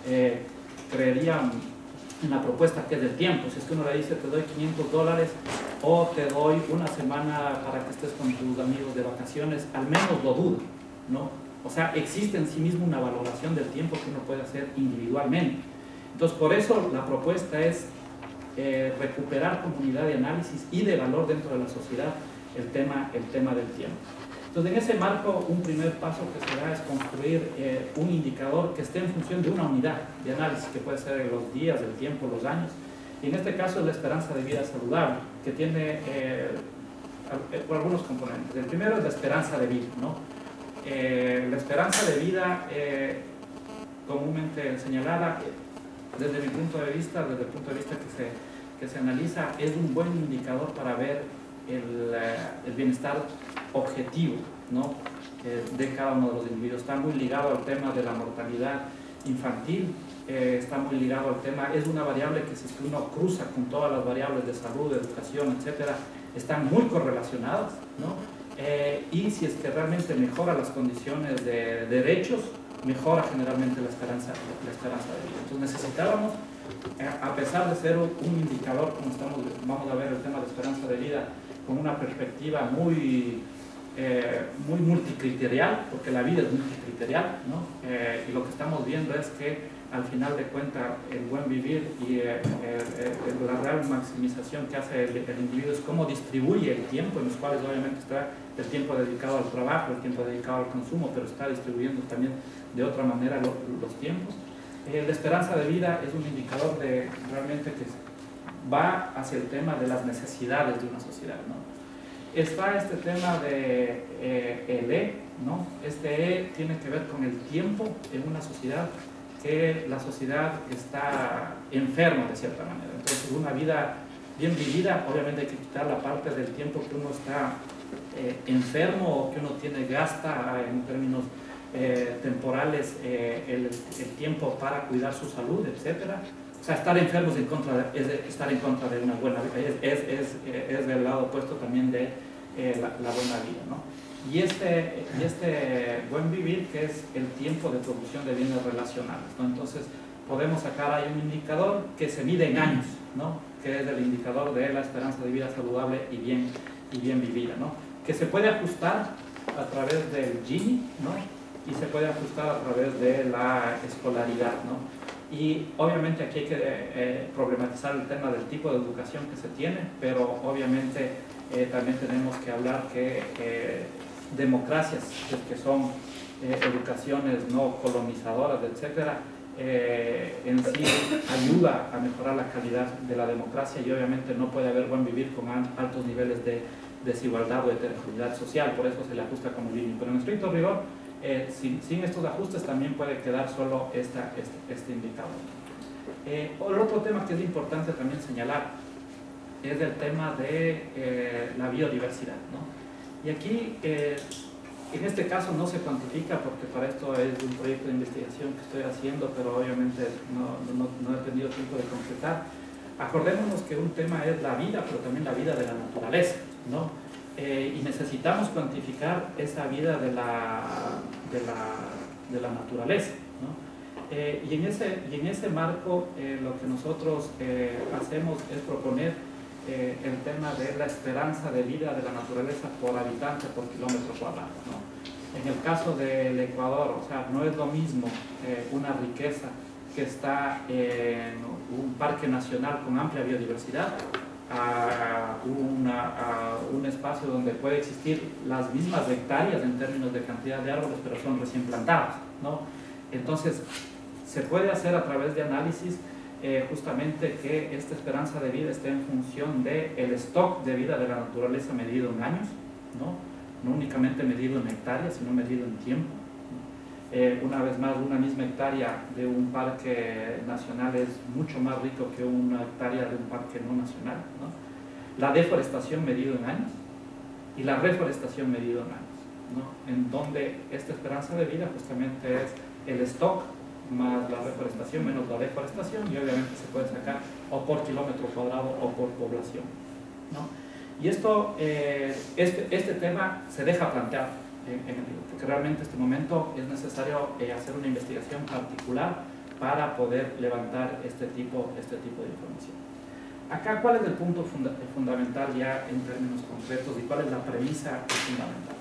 creería en la propuesta que es del tiempo. Si es que uno le dice te doy $500 o te doy una semana para que estés con tus amigos de vacaciones, al menos lo dudo, ¿no? O sea, existe en sí mismo una valoración del tiempo que uno puede hacer individualmente. Entonces, por eso la propuesta es recuperar como unidad de análisis y de valor dentro de la sociedad el tema del tiempo. Entonces, en ese marco, un primer paso que se da es construir un indicador que esté en función de una unidad de análisis, que puede ser los días, el tiempo, los años, Y en este caso es la esperanza de vida saludable, que tiene algunos componentes. El primero es la esperanza de vida, ¿no? La esperanza de vida comúnmente señalada, desde mi punto de vista, desde el punto de vista que se analiza, es un buen indicador para ver el bienestar objetivo, ¿no? De cada uno de los individuos. Está muy ligado al tema de la mortalidad infantil, está muy ligado al tema, es una variable que si uno cruza con todas las variables de salud, educación, etcétera, están muy correlacionadas, ¿no? Y si es que realmente mejora las condiciones de derechos, mejora generalmente la esperanza de vida. Entonces necesitábamos, a pesar de ser un indicador, como vamos a ver el tema de esperanza de vida, con una perspectiva muy multicriterial, porque la vida es multicriterial, ¿no? Y lo que estamos viendo es que al final de cuentas el buen vivir y la real maximización que hace el individuo es cómo distribuye el tiempo, en los cuales obviamente está el tiempo dedicado al trabajo, el tiempo dedicado al consumo, pero está distribuyendo también de otra manera los tiempos. La esperanza de vida es un indicador de realmente que va hacia el tema de las necesidades de una sociedad, ¿no? Está este tema de el E, ¿no? Este E tiene que ver con el tiempo en una sociedad, que la sociedad está enferma de cierta manera. Entonces, una vida bien vivida, obviamente hay que quitar la parte del tiempo que uno está enfermo o que uno gasta en términos temporales el tiempo para cuidar su salud, etcétera. O sea, estar enfermo es estar en contra de una buena vida, es del lado opuesto también de la buena vida, ¿no? Y este buen vivir, que es el tiempo de producción de bienes relacionales, ¿no? Entonces, podemos sacar ahí un indicador que se mide en años, ¿no? Que es el indicador de la esperanza de vida saludable y bien vivida, ¿no? Que se puede ajustar a través del Gini, ¿no? Y se puede ajustar a través de la escolaridad, ¿no? Y obviamente aquí hay que problematizar el tema del tipo de educación que se tiene, pero obviamente también tenemos que hablar que democracias que son educaciones no colonizadoras, etcétera, en sí ayuda a mejorar la calidad de la democracia, y obviamente no puede haber buen vivir con altos niveles de desigualdad o heterogeneidad social, por eso se le ajusta como living. Pero en estricto rigor, sin estos ajustes también puede quedar solo este indicador. El otro tema que es importante también señalar es el tema de la biodiversidad, ¿no? Y aquí, en este caso no se cuantifica, porque para esto es un proyecto de investigación que estoy haciendo, pero obviamente no he tenido tiempo de concretar. Acordémonos que un tema es la vida, pero también la vida de la naturaleza, ¿no? Y necesitamos cuantificar esa vida de la naturaleza, ¿no? Y en ese marco lo que nosotros hacemos es proponer el tema de la esperanza de vida de la naturaleza por habitante por kilómetro cuadrado, ¿no? En el caso del Ecuador, o sea, no es lo mismo una riqueza que está en un parque nacional con amplia biodiversidad a un espacio donde puede existir las mismas hectáreas en términos de cantidad de árboles, pero son recién plantados, ¿no? Entonces, se puede hacer a través de análisis justamente que esta esperanza de vida esté en función del stock de vida de la naturaleza medido en años, no únicamente medido en hectáreas, sino medido en tiempo. Una vez más, una misma hectárea de un parque nacional es mucho más rico que una hectárea de un parque no nacional, ¿no? La deforestación medido en años y la reforestación medido en años, ¿no? En donde esta esperanza de vida justamente es el stock más la reforestación menos la deforestación, y obviamente se puede sacar o por kilómetro cuadrado o por población, ¿no? Y esto, este tema se deja plantear en el libro, porque realmente en este momento es necesario hacer una investigación particular para poder levantar este tipo de información. Acá, ¿cuál es el punto fundamental ya en términos concretos y cuál es la premisa fundamental?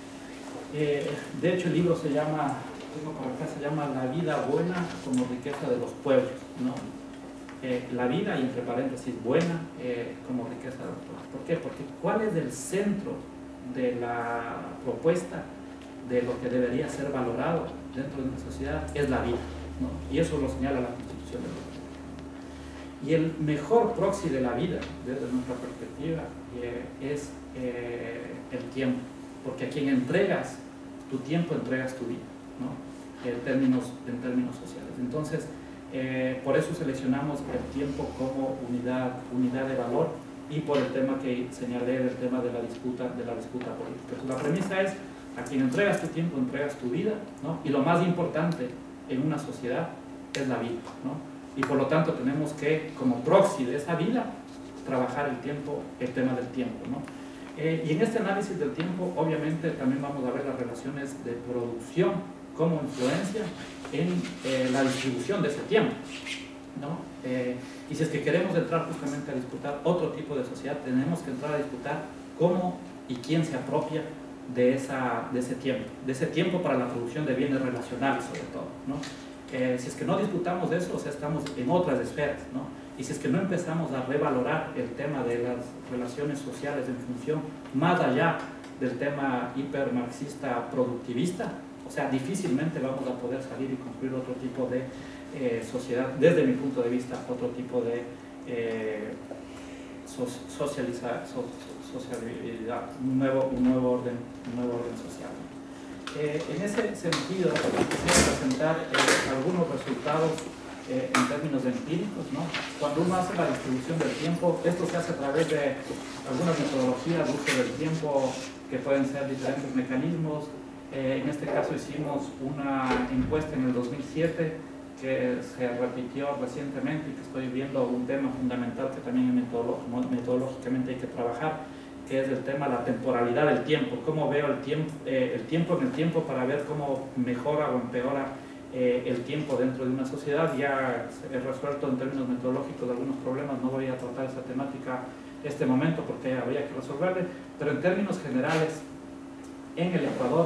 De hecho, el libro se llama La vida buena como riqueza de los pueblos, ¿no? La vida, y entre paréntesis, buena como riqueza de los pueblos. ¿Por qué? Porque ¿cuál es el centro de la propuesta de lo que debería ser valorado dentro de una sociedad? Es la vida, ¿no? Y eso lo señala la Constitución del Ecuador. Y el mejor proxy de la vida, desde nuestra perspectiva, es el tiempo, porque a quien entregas tu tiempo, entregas tu vida, ¿no? En términos sociales. Entonces, por eso seleccionamos el tiempo como unidad de valor, y por el tema que señalé, del tema de la disputa política. Entonces, la premisa es: a quien entregas tu tiempo, entregas tu vida, ¿no? Y lo más importante en una sociedad es la vida, ¿no? Y por lo tanto tenemos que, como proxy de esa vida, trabajar el tema del tiempo, ¿no? Y en este análisis del tiempo, obviamente, también vamos a ver las relaciones de producción como influencia en la distribución de ese tiempo, ¿no? Y si es que queremos entrar justamente a disputar otro tipo de sociedad, tenemos que entrar a disputar cómo y quién se apropia de ese tiempo para la producción de bienes relacionales, sobre todo, ¿no? Si es que no disputamos de eso, o sea, estamos en otras esferas, ¿no? Y si es que no empezamos a revalorar el tema de las relaciones sociales en función más allá del tema hipermarxista productivista, o sea, difícilmente vamos a poder salir y construir otro tipo de sociedad, desde mi punto de vista, otro tipo de socialidad, un nuevo orden social. En ese sentido, quisiera presentar algunos resultados en términos empíricos, ¿no? Cuando uno hace la distribución del tiempo, esto se hace a través de algunas metodologías de uso del tiempo que pueden ser diferentes mecanismos. En este caso hicimos una encuesta en el 2007 que se repitió recientemente y que estoy viendo un tema fundamental que también metodológicamente hay que trabajar, que es el tema de la temporalidad del tiempo. Cómo veo el tiempo en el tiempo para ver cómo mejora o empeora el tiempo dentro de una sociedad. Ya he resuelto en términos metodológicos algunos problemas, no voy a tratar esa temática este momento porque habría que resolverle, pero en términos generales, en el Ecuador,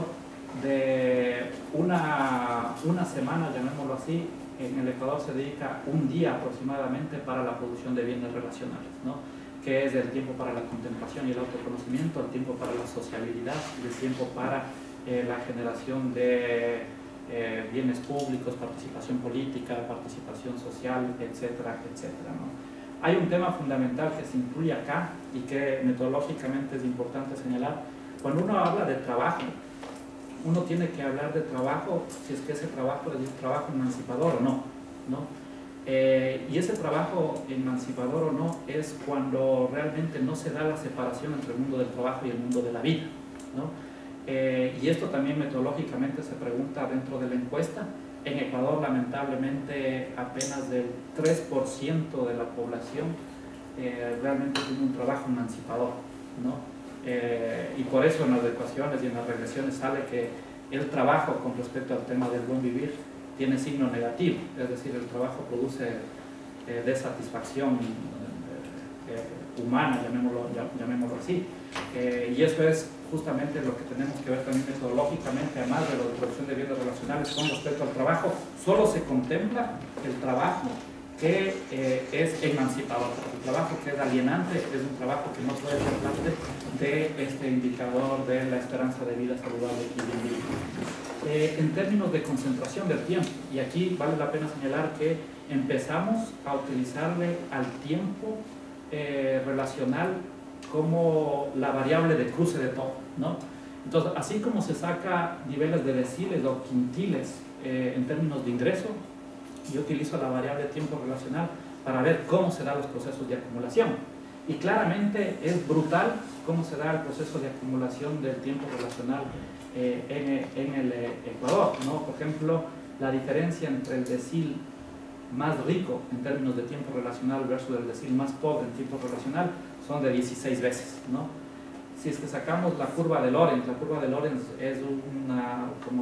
de una semana, llamémoslo así, en el Ecuador se dedica un día aproximadamente para la producción de bienes relacionales, ¿no? Que es el tiempo para la contemplación y el autoconocimiento, el tiempo para la sociabilidad y el tiempo para la generación de bienes públicos, participación política, participación social, etcétera, etcétera, ¿no? Hay un tema fundamental que se incluye acá y que metodológicamente es importante señalar. Cuando uno habla de trabajo, uno tiene que hablar de trabajo si es que ese trabajo es un trabajo emancipador o no, ¿no? Y ese trabajo emancipador o no es cuando realmente no se da la separación entre el mundo del trabajo y el mundo de la vida, ¿no? Y esto también metodológicamente se pregunta dentro de la encuesta. En Ecuador, lamentablemente, apenas del 3% de la población realmente tiene un trabajo emancipador, ¿no? Y por eso en las ecuaciones y en las regresiones sale que el trabajo con respecto al tema del buen vivir tiene signo negativo, es decir, el trabajo produce desatisfacción humana, llamémoslo así, y eso es justamente lo que tenemos que ver también metodológicamente, además de la producción de bienes relacionales con respecto al trabajo. Solo se contempla el trabajo que es emancipador, el trabajo que es alienante es un trabajo que no puede ser parte de este indicador de la esperanza de vida saludable y bien vivida. En términos de concentración del tiempo, y aquí vale la pena señalar que empezamos a utilizarle al tiempo relacional como la variable de cruce de todo, ¿no? Entonces, así como se saca niveles de deciles o quintiles en términos de ingreso, yo utilizo la variable tiempo relacional para ver cómo se dan los procesos de acumulación. Y claramente es brutal cómo se da el proceso de acumulación del tiempo relacional en el Ecuador, ¿no? Por ejemplo, la diferencia entre el decil más rico en términos de tiempo relacional versus el decil más pobre en tiempo relacional son de 16 veces, ¿no? Si es que sacamos la curva de Lorenz es una, como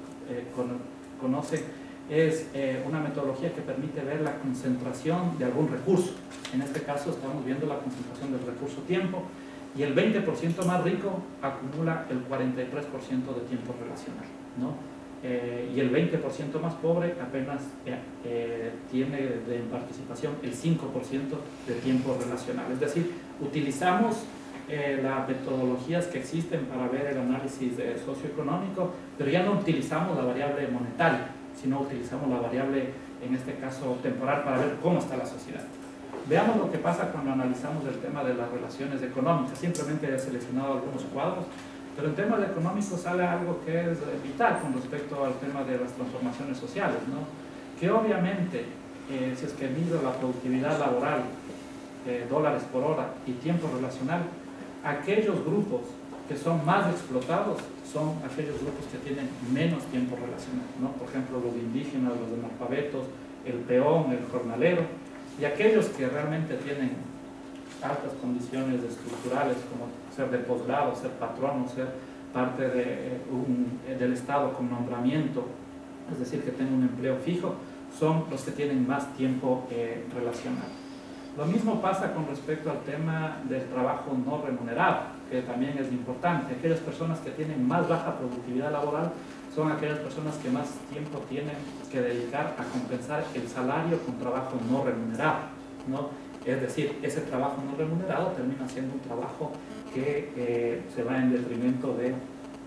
conocen, es una metodología que permite ver la concentración de algún recurso. En este caso estamos viendo la concentración del recurso tiempo, y el 20% más rico acumula el 43% de tiempo relacional, ¿no? Y el 20% más pobre apenas tiene de participación el 5% de tiempo relacional. Es decir, utilizamos las metodologías que existen para ver el análisis socioeconómico, pero ya no utilizamos la variable monetaria, sino utilizamos la variable, en este caso temporal, para ver cómo está la sociedad. Veamos lo que pasa cuando analizamos el tema de las relaciones económicas. Simplemente he seleccionado algunos cuadros, pero en temas económicos sale algo que es vital con respecto al tema de las transformaciones sociales, ¿no? Que obviamente, si es que mido la productividad laboral, dólares por hora y tiempo relacional, aquellos grupos que son más explotados son aquellos grupos que tienen menos tiempo relacional, ¿no? Por ejemplo, los indígenas, los analfabetos, el peón, el jornalero, y aquellos que realmente tienen altas condiciones estructurales, como ser de posgrado, ser patrono, ser parte del Estado con nombramiento, es decir, que tengan un empleo fijo, son los que tienen más tiempo relacional. Lo mismo pasa con respecto al tema del trabajo no remunerado, que también es importante. Aquellas personas que tienen más baja productividad laboral son aquellas personas que más tiempo tienen que dedicar a compensar el salario con trabajo no remunerado, ¿no? Es decir, ese trabajo no remunerado termina siendo un trabajo que se va en detrimento del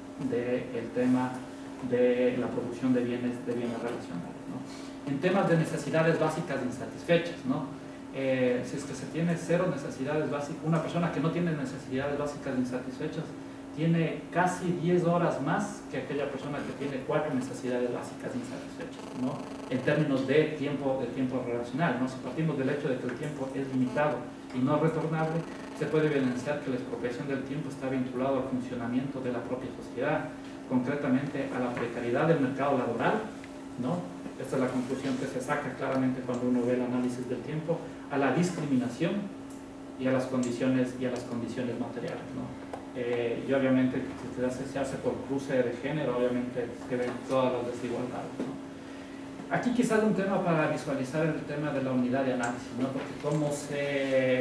tema de la producción de bienes relacionados, ¿no? En temas de necesidades básicas insatisfechas, ¿no? Si es que se tiene cero necesidades básicas, una persona que no tiene necesidades básicas insatisfechas tiene casi 10 horas más que aquella persona que tiene 4 necesidades básicas insatisfechas, ¿no? En términos de tiempo relacional, ¿no? Si partimos del hecho de que el tiempo es limitado y no retornable, se puede evidenciar que la expropiación del tiempo está vinculado al funcionamiento de la propia sociedad, concretamente a la precariedad del mercado laboral, ¿no? Esta es la conclusión que se saca claramente cuando uno ve el análisis del tiempo, a la discriminación y a las condiciones materiales, ¿no? Y obviamente si se hace por cruce de género, obviamente se ven todas las desigualdades, ¿no? Aquí quizás un tema para visualizar el tema de la unidad de análisis, ¿no? Porque cómo se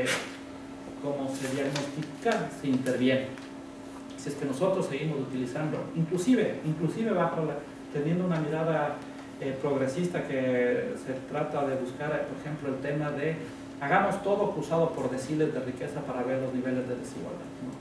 diagnostica, se interviene. Si es que nosotros seguimos utilizando, inclusive teniendo una mirada progresista que se trata de buscar, por ejemplo, el tema de hagamos todo cruzado por deciles de riqueza para ver los niveles de desigualdad, ¿no?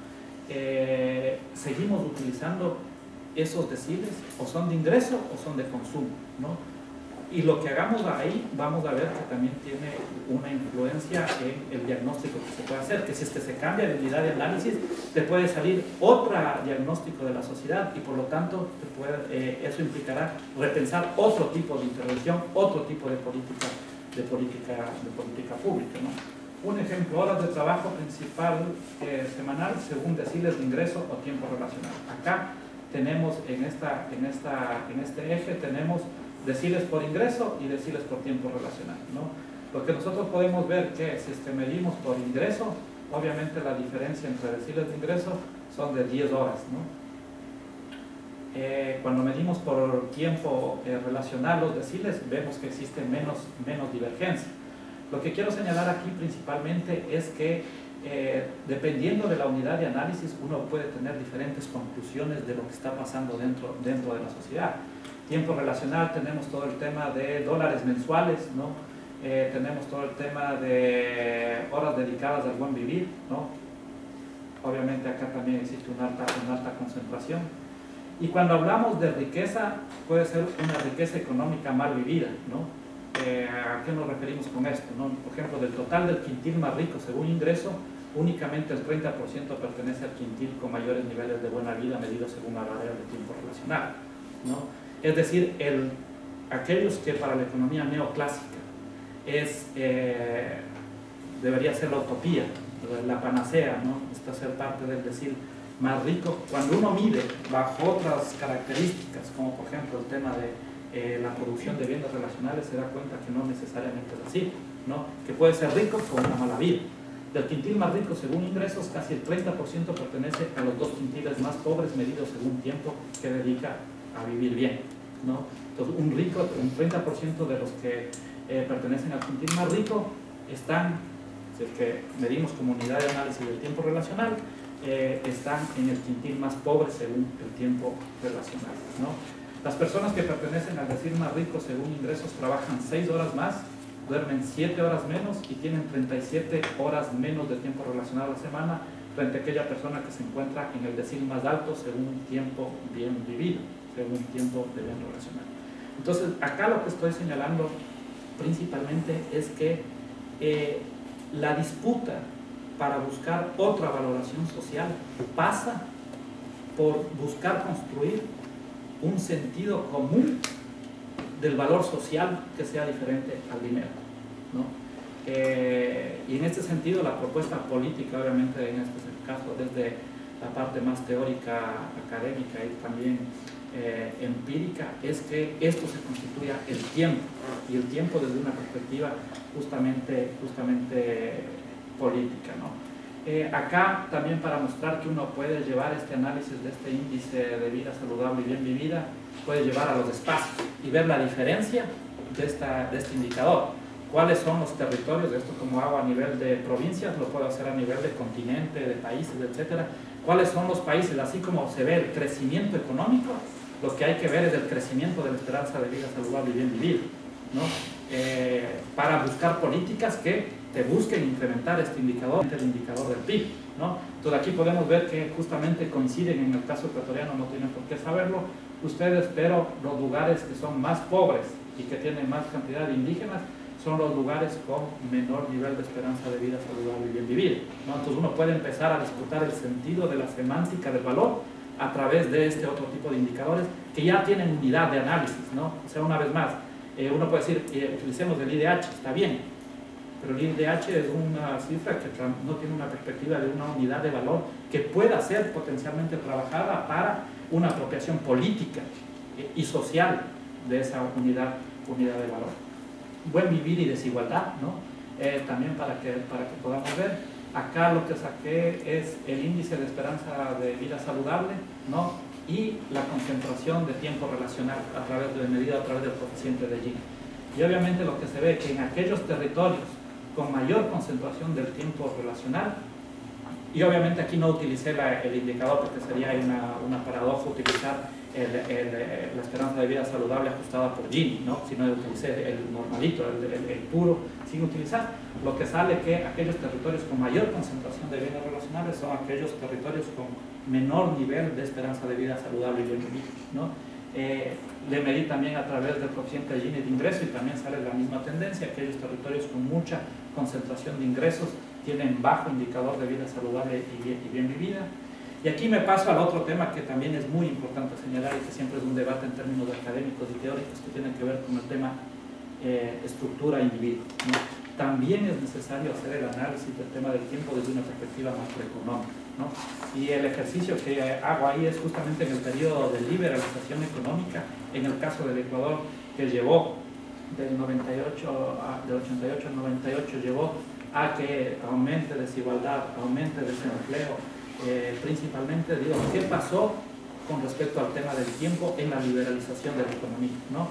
Seguimos utilizando esos deciles, o son de ingreso o son de consumo, ¿no? Y lo que hagamos ahí vamos a ver que también tiene una influencia en el diagnóstico que se puede hacer, que si es que se cambia de unidad de análisis te puede salir otro diagnóstico de la sociedad y por lo tanto eso implicará repensar otro tipo de intervención, otro tipo de política pública, ¿no? Un ejemplo, horas de trabajo principal semanal según deciles de ingreso o tiempo relacional. Acá tenemos en este eje tenemos deciles por ingreso y deciles por tiempo relacional, ¿no? Lo que nosotros podemos ver que si es que medimos por ingreso, obviamente la diferencia entre deciles de ingreso son de 10 horas, ¿no? Cuando medimos por tiempo relacional los deciles, vemos que existe menos divergencia. Lo que quiero señalar aquí principalmente es que dependiendo de la unidad de análisis uno puede tener diferentes conclusiones de lo que está pasando dentro de la sociedad. Tiempo relacional tenemos todo el tema de dólares mensuales, ¿no? Tenemos todo el tema de horas dedicadas al buen vivir, ¿no? Obviamente acá también existe una alta concentración. Y cuando hablamos de riqueza, puede ser una riqueza económica mal vivida, ¿no? ¿A qué nos referimos con esto, ¿no? Por ejemplo, del total del quintil más rico según ingreso, únicamente el 30% pertenece al quintil con mayores niveles de buena vida medido según la variable de tiempo relacional, ¿no? Es decir, aquellos que para la economía neoclásica debería ser la utopía, la panacea, ¿no? Esta ser parte del decir más rico, cuando uno mide bajo otras características, como por ejemplo el tema de la producción de bienes relacionales, se da cuenta que no necesariamente es así, ¿no? Que puede ser rico con una mala vida. Del quintil más rico según ingresos, casi el 30% pertenece a los 2 quintiles más pobres medidos según tiempo que dedica a vivir bien, ¿no? Entonces un 30% de los que pertenecen al quintil más rico están, si es que medimos como unidad de análisis del tiempo relacional, están en el quintil más pobre según el tiempo relacional, ¿no? Las personas que pertenecen al decil más rico según ingresos trabajan 6 horas más, duermen 7 horas menos y tienen 37 horas menos de tiempo relacional a la semana frente a aquella persona que se encuentra en el decil más alto según un tiempo bien vivido, según un tiempo de bien relacional. Entonces, acá lo que estoy señalando principalmente es que la disputa para buscar otra valoración social pasa por buscar construir un sentido común del valor social que sea diferente al dinero, ¿no? Y en este sentido la propuesta política, obviamente en este caso desde la parte más teórica, académica y también empírica, es que esto se constituya el tiempo, y el tiempo desde una perspectiva justamente política, ¿no? Acá también para mostrar que uno puede llevar este análisis de este índice de vida saludable y bien vivida, puede llevar a los espacios y ver la diferencia de este indicador. ¿Cuáles son los territorios? Esto como hago a nivel de provincias, lo puedo hacer a nivel de continente, de países, etcétera. ¿Cuáles son los países? Así como se ve el crecimiento económico, lo que hay que ver es el crecimiento de la esperanza de vida saludable y bien vivida, ¿no? Para buscar políticas que te busquen incrementar este indicador, el indicador del PIB, ¿no? Entonces aquí podemos ver que justamente coinciden en el caso ecuatoriano, no tienen por qué saberlo ustedes, pero los lugares que son más pobres y que tienen más cantidad de indígenas son los lugares con menor nivel de esperanza de vida saludable y bien vivida, ¿no? Entonces uno puede empezar a disputar el sentido de la semántica del valor a través de este otro tipo de indicadores que ya tienen unidad de análisis, ¿no? O sea, una vez más, uno puede decir, utilicemos el IDH, está bien, pero el IDH es una cifra que no tiene una perspectiva de una unidad de valor que pueda ser potencialmente trabajada para una apropiación política y social de esa unidad de valor. Buen vivir y desigualdad, ¿no? También para que podamos ver, acá lo que saqué es el índice de esperanza de vida saludable, ¿no? Y la concentración de tiempo relacional medida a través del coeficiente de Gini. Y obviamente lo que se ve es que en aquellos territorios con mayor concentración del tiempo relacional, y obviamente aquí no utilicé el indicador porque sería una paradoja utilizar la esperanza de vida saludable ajustada por Gini, ¿no? Sino utilicé el normalito, el puro, sin utilizar. Lo que sale que aquellos territorios con mayor concentración de bienes relacionales son aquellos territorios con menor nivel de esperanza de vida saludable y bien vivida, ¿no? Le medí también a través del coeficiente de Gini de ingreso y también sale la misma tendencia. Aquellos territorios con mucha concentración de ingresos tienen bajo indicador de vida saludable y bien vivida. Y aquí me paso al otro tema que también es muy importante señalar y que siempre es un debate en términos académicos y teóricos que tiene que ver con el tema estructura individuo, ¿no? También es necesario hacer el análisis del tema del tiempo desde una perspectiva macroeconómica, ¿no? Y el ejercicio que hago ahí es justamente en el periodo de liberalización económica, en el caso del Ecuador, que llevó del 88 al 98, llevó a que aumente desigualdad, aumente desempleo, principalmente, digo, ¿qué pasó con respecto al tema del tiempo en la liberalización de la economía, ¿no?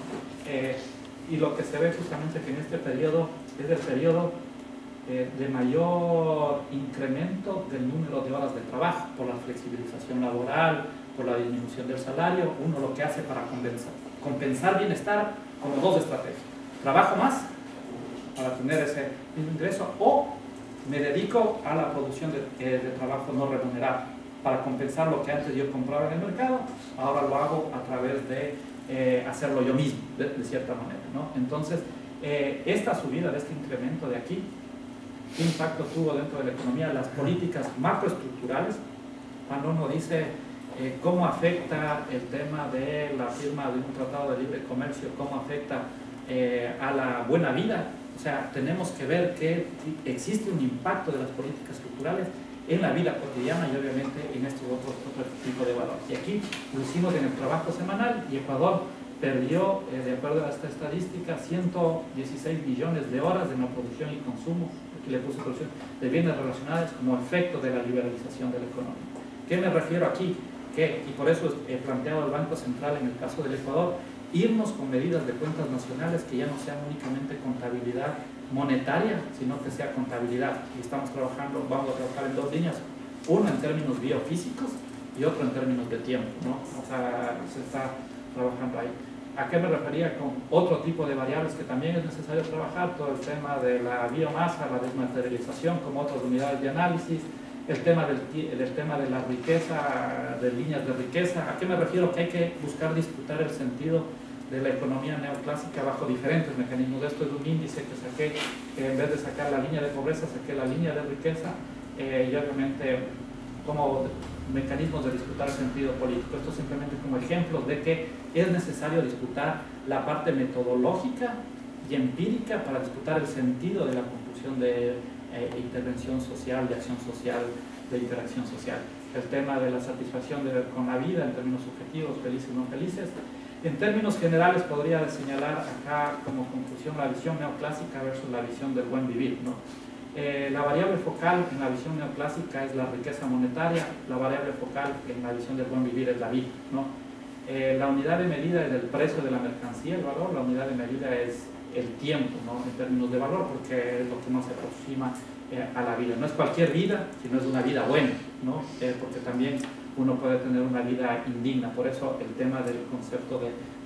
Y lo que se ve justamente que en este periodo es el periodo de mayor incremento del número de horas de trabajo por la flexibilización laboral, por la disminución del salario. Uno lo que hace para compensar bienestar como dos estrategias: trabajo más para tener ese mismo ingreso, o me dedico a la producción de trabajo no remunerado para compensar lo que antes yo compraba en el mercado, ahora lo hago a través de hacerlo yo mismo, de cierta manera, ¿no? Entonces, esta subida, de este incremento de aquí, ¿qué impacto tuvo dentro de la economía? Las políticas macroestructurales, cuando uno dice cómo afecta el tema de la firma de un tratado de libre comercio, cómo afecta a la buena vida. O sea, tenemos que ver que existe un impacto de las políticas estructurales en la vida cotidiana y obviamente en este otro tipo de valor. Y aquí lo hicimos en el trabajo semanal y Ecuador perdió, de acuerdo a esta estadística, 116 millones de horas de no producción y consumo, aquí le puse producción, de bienes relacionados como efecto de la liberalización de la economía. ¿Qué me refiero aquí? Y por eso he planteado al Banco Central en el caso del Ecuador, irnos con medidas de cuentas nacionales que ya no sean únicamente contabilidad monetaria, sino que sea contabilidad. Y vamos a trabajar en dos líneas, uno en términos biofísicos y otro en términos de tiempo, ¿no? O sea, se está trabajando ahí. ¿A qué me refería con otro tipo de variables que también es necesario trabajar? Todo el tema de la biomasa, la desmaterialización como otras unidades de análisis, el tema de la riqueza, de líneas de riqueza. ¿A qué me refiero? Que hay que buscar disputar el sentido de la economía neoclásica bajo diferentes mecanismos. Esto es un índice que saqué, que en vez de sacar la línea de pobreza, saqué la línea de riqueza, y obviamente como mecanismos de disputar el sentido político. Esto simplemente como ejemplos de que es necesario disputar la parte metodológica y empírica para disputar el sentido de la conclusión de intervención social, de acción social, de interacción social. El tema de la satisfacción con la vida en términos subjetivos, felices o no felices. En términos generales podría señalar acá como conclusión la visión neoclásica versus la visión del buen vivir, ¿no? La variable focal en la visión neoclásica es la riqueza monetaria, la variable focal en la visión del buen vivir es la vida, ¿no? La unidad de medida es el precio de la mercancía, el valor, la unidad de medida es el tiempo, ¿no? En términos de valor, porque es lo que más se aproxima a la vida. No es cualquier vida, sino es una vida buena, ¿no? Porque también uno puede tener una vida indigna, por eso el tema del concepto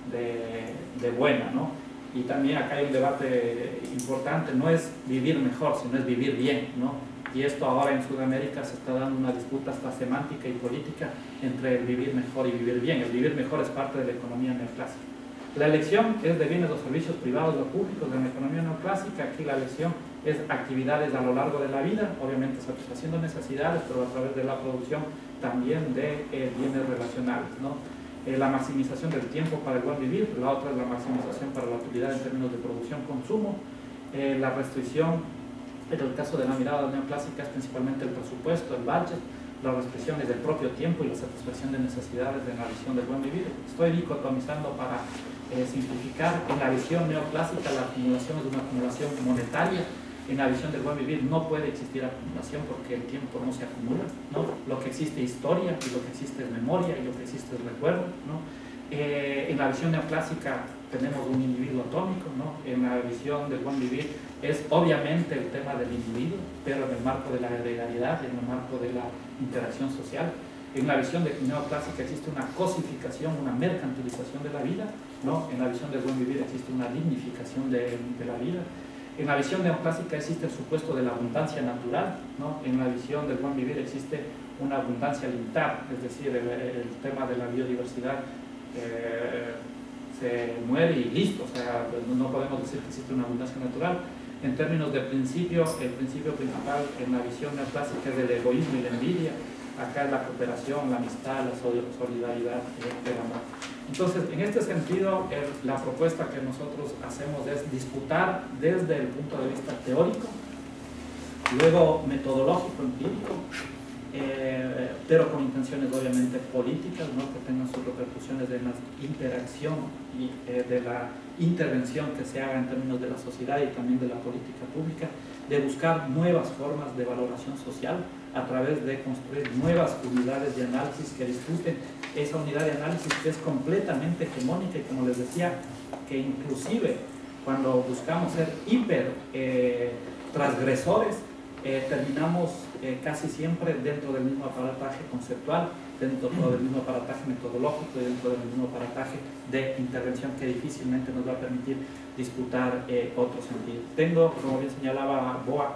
de buena, ¿no? Y también acá hay un debate importante, no es vivir mejor, sino es vivir bien, ¿no? Y esto ahora en Sudamérica se está dando una disputa hasta semántica y política entre el vivir mejor y vivir bien. El vivir mejor es parte de la economía neoclásica. La elección es de bienes o servicios privados o públicos de la economía neoclásica. Aquí la elección es actividades a lo largo de la vida, obviamente satisfaciendo necesidades, pero a través de la producción también de bienes relacionales, ¿no? La maximización del tiempo para el buen vivir, la otra es la maximización para la utilidad en términos de producción-consumo. La restricción, en el caso de la mirada neoclásica, es principalmente el presupuesto, el budget. La restricción es del propio tiempo y la satisfacción de necesidades de la visión del buen vivir. Estoy dicotomizando para simplificar. En la visión neoclásica la acumulación es una acumulación monetaria. En la visión del buen vivir no puede existir acumulación porque el tiempo no se acumula, ¿no? Lo que existe es historia y lo que existe es memoria y lo que existe es recuerdo, ¿no? En la visión neoclásica tenemos un individuo atómico, ¿no? En la visión del buen vivir es obviamente el tema del individuo, pero en el marco de la gregariedad, en el marco de la interacción social. En la visión neoclásica existe una cosificación, una mercantilización de la vida, ¿no? En la visión del buen vivir existe una dignificación de la vida. En la visión neoclásica existe el supuesto de la abundancia natural, ¿no? En la visión del buen vivir existe una abundancia limitada, es decir, el tema de la biodiversidad se muere y listo, o sea, no podemos decir que existe una abundancia natural. En términos de principio, el principio principal en la visión neoclásica es el egoísmo y la envidia. Acá es la cooperación, la amistad, la solidaridad, el amor. Entonces, en este sentido, la propuesta que nosotros hacemos es disputar desde el punto de vista teórico, luego metodológico, empírico, pero con intenciones obviamente políticas, ¿no? Que tengan sus repercusiones en la interacción y de la intervención que se haga en términos de la sociedad y también de la política pública, de buscar nuevas formas de valoración social a través de construir nuevas unidades de análisis que disfruten esa unidad de análisis que es completamente hegemónica y, como les decía, que inclusive cuando buscamos ser hiper transgresores, terminamos casi siempre dentro del mismo aparataje conceptual, dentro del mismo aparataje metodológico y dentro del mismo aparataje de intervención que difícilmente nos va a permitir disputar otro sentido. Tengo, como bien señalaba Boa,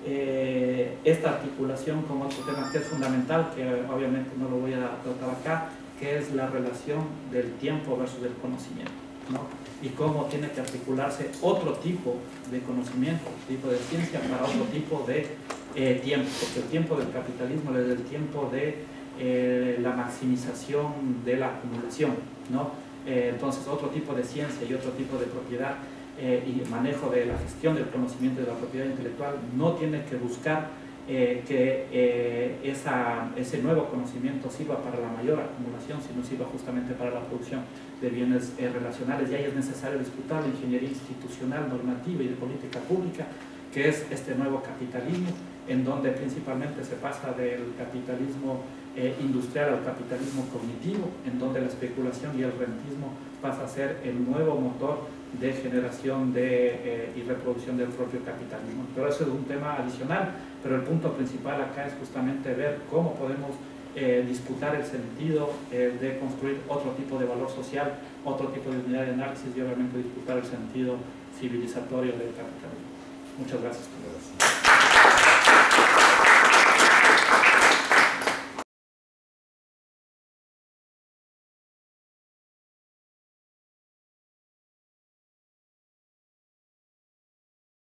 esta articulación con otro tema que es fundamental, que obviamente no lo voy a tratar acá, que es la relación del tiempo versus el conocimiento, ¿no? Y cómo tiene que articularse otro tipo de conocimiento, otro tipo de ciencia para otro tipo de tiempo, porque el tiempo del capitalismo es el tiempo de la maximización de la acumulación, ¿no? Entonces otro tipo de ciencia y otro tipo de propiedad y manejo de la gestión del conocimiento y de la propiedad intelectual no tiene que buscar que ese nuevo conocimiento sirva para la mayor acumulación, sino sirva justamente para la producción de bienes relacionales. Y ahí es necesario disputar la ingeniería institucional, normativa y de política pública, que es este nuevo capitalismo, en donde principalmente se pasa del capitalismo industrial al capitalismo cognitivo, en donde la especulación y el rentismo pasa a ser el nuevo motor de generación y reproducción del propio capitalismo. Pero eso es un tema adicional, pero el punto principal acá es justamente ver cómo podemos disputar el sentido de construir otro tipo de valor social, otro tipo de unidad de análisis y obviamente disputar el sentido civilizatorio del capitalismo. Muchas gracias.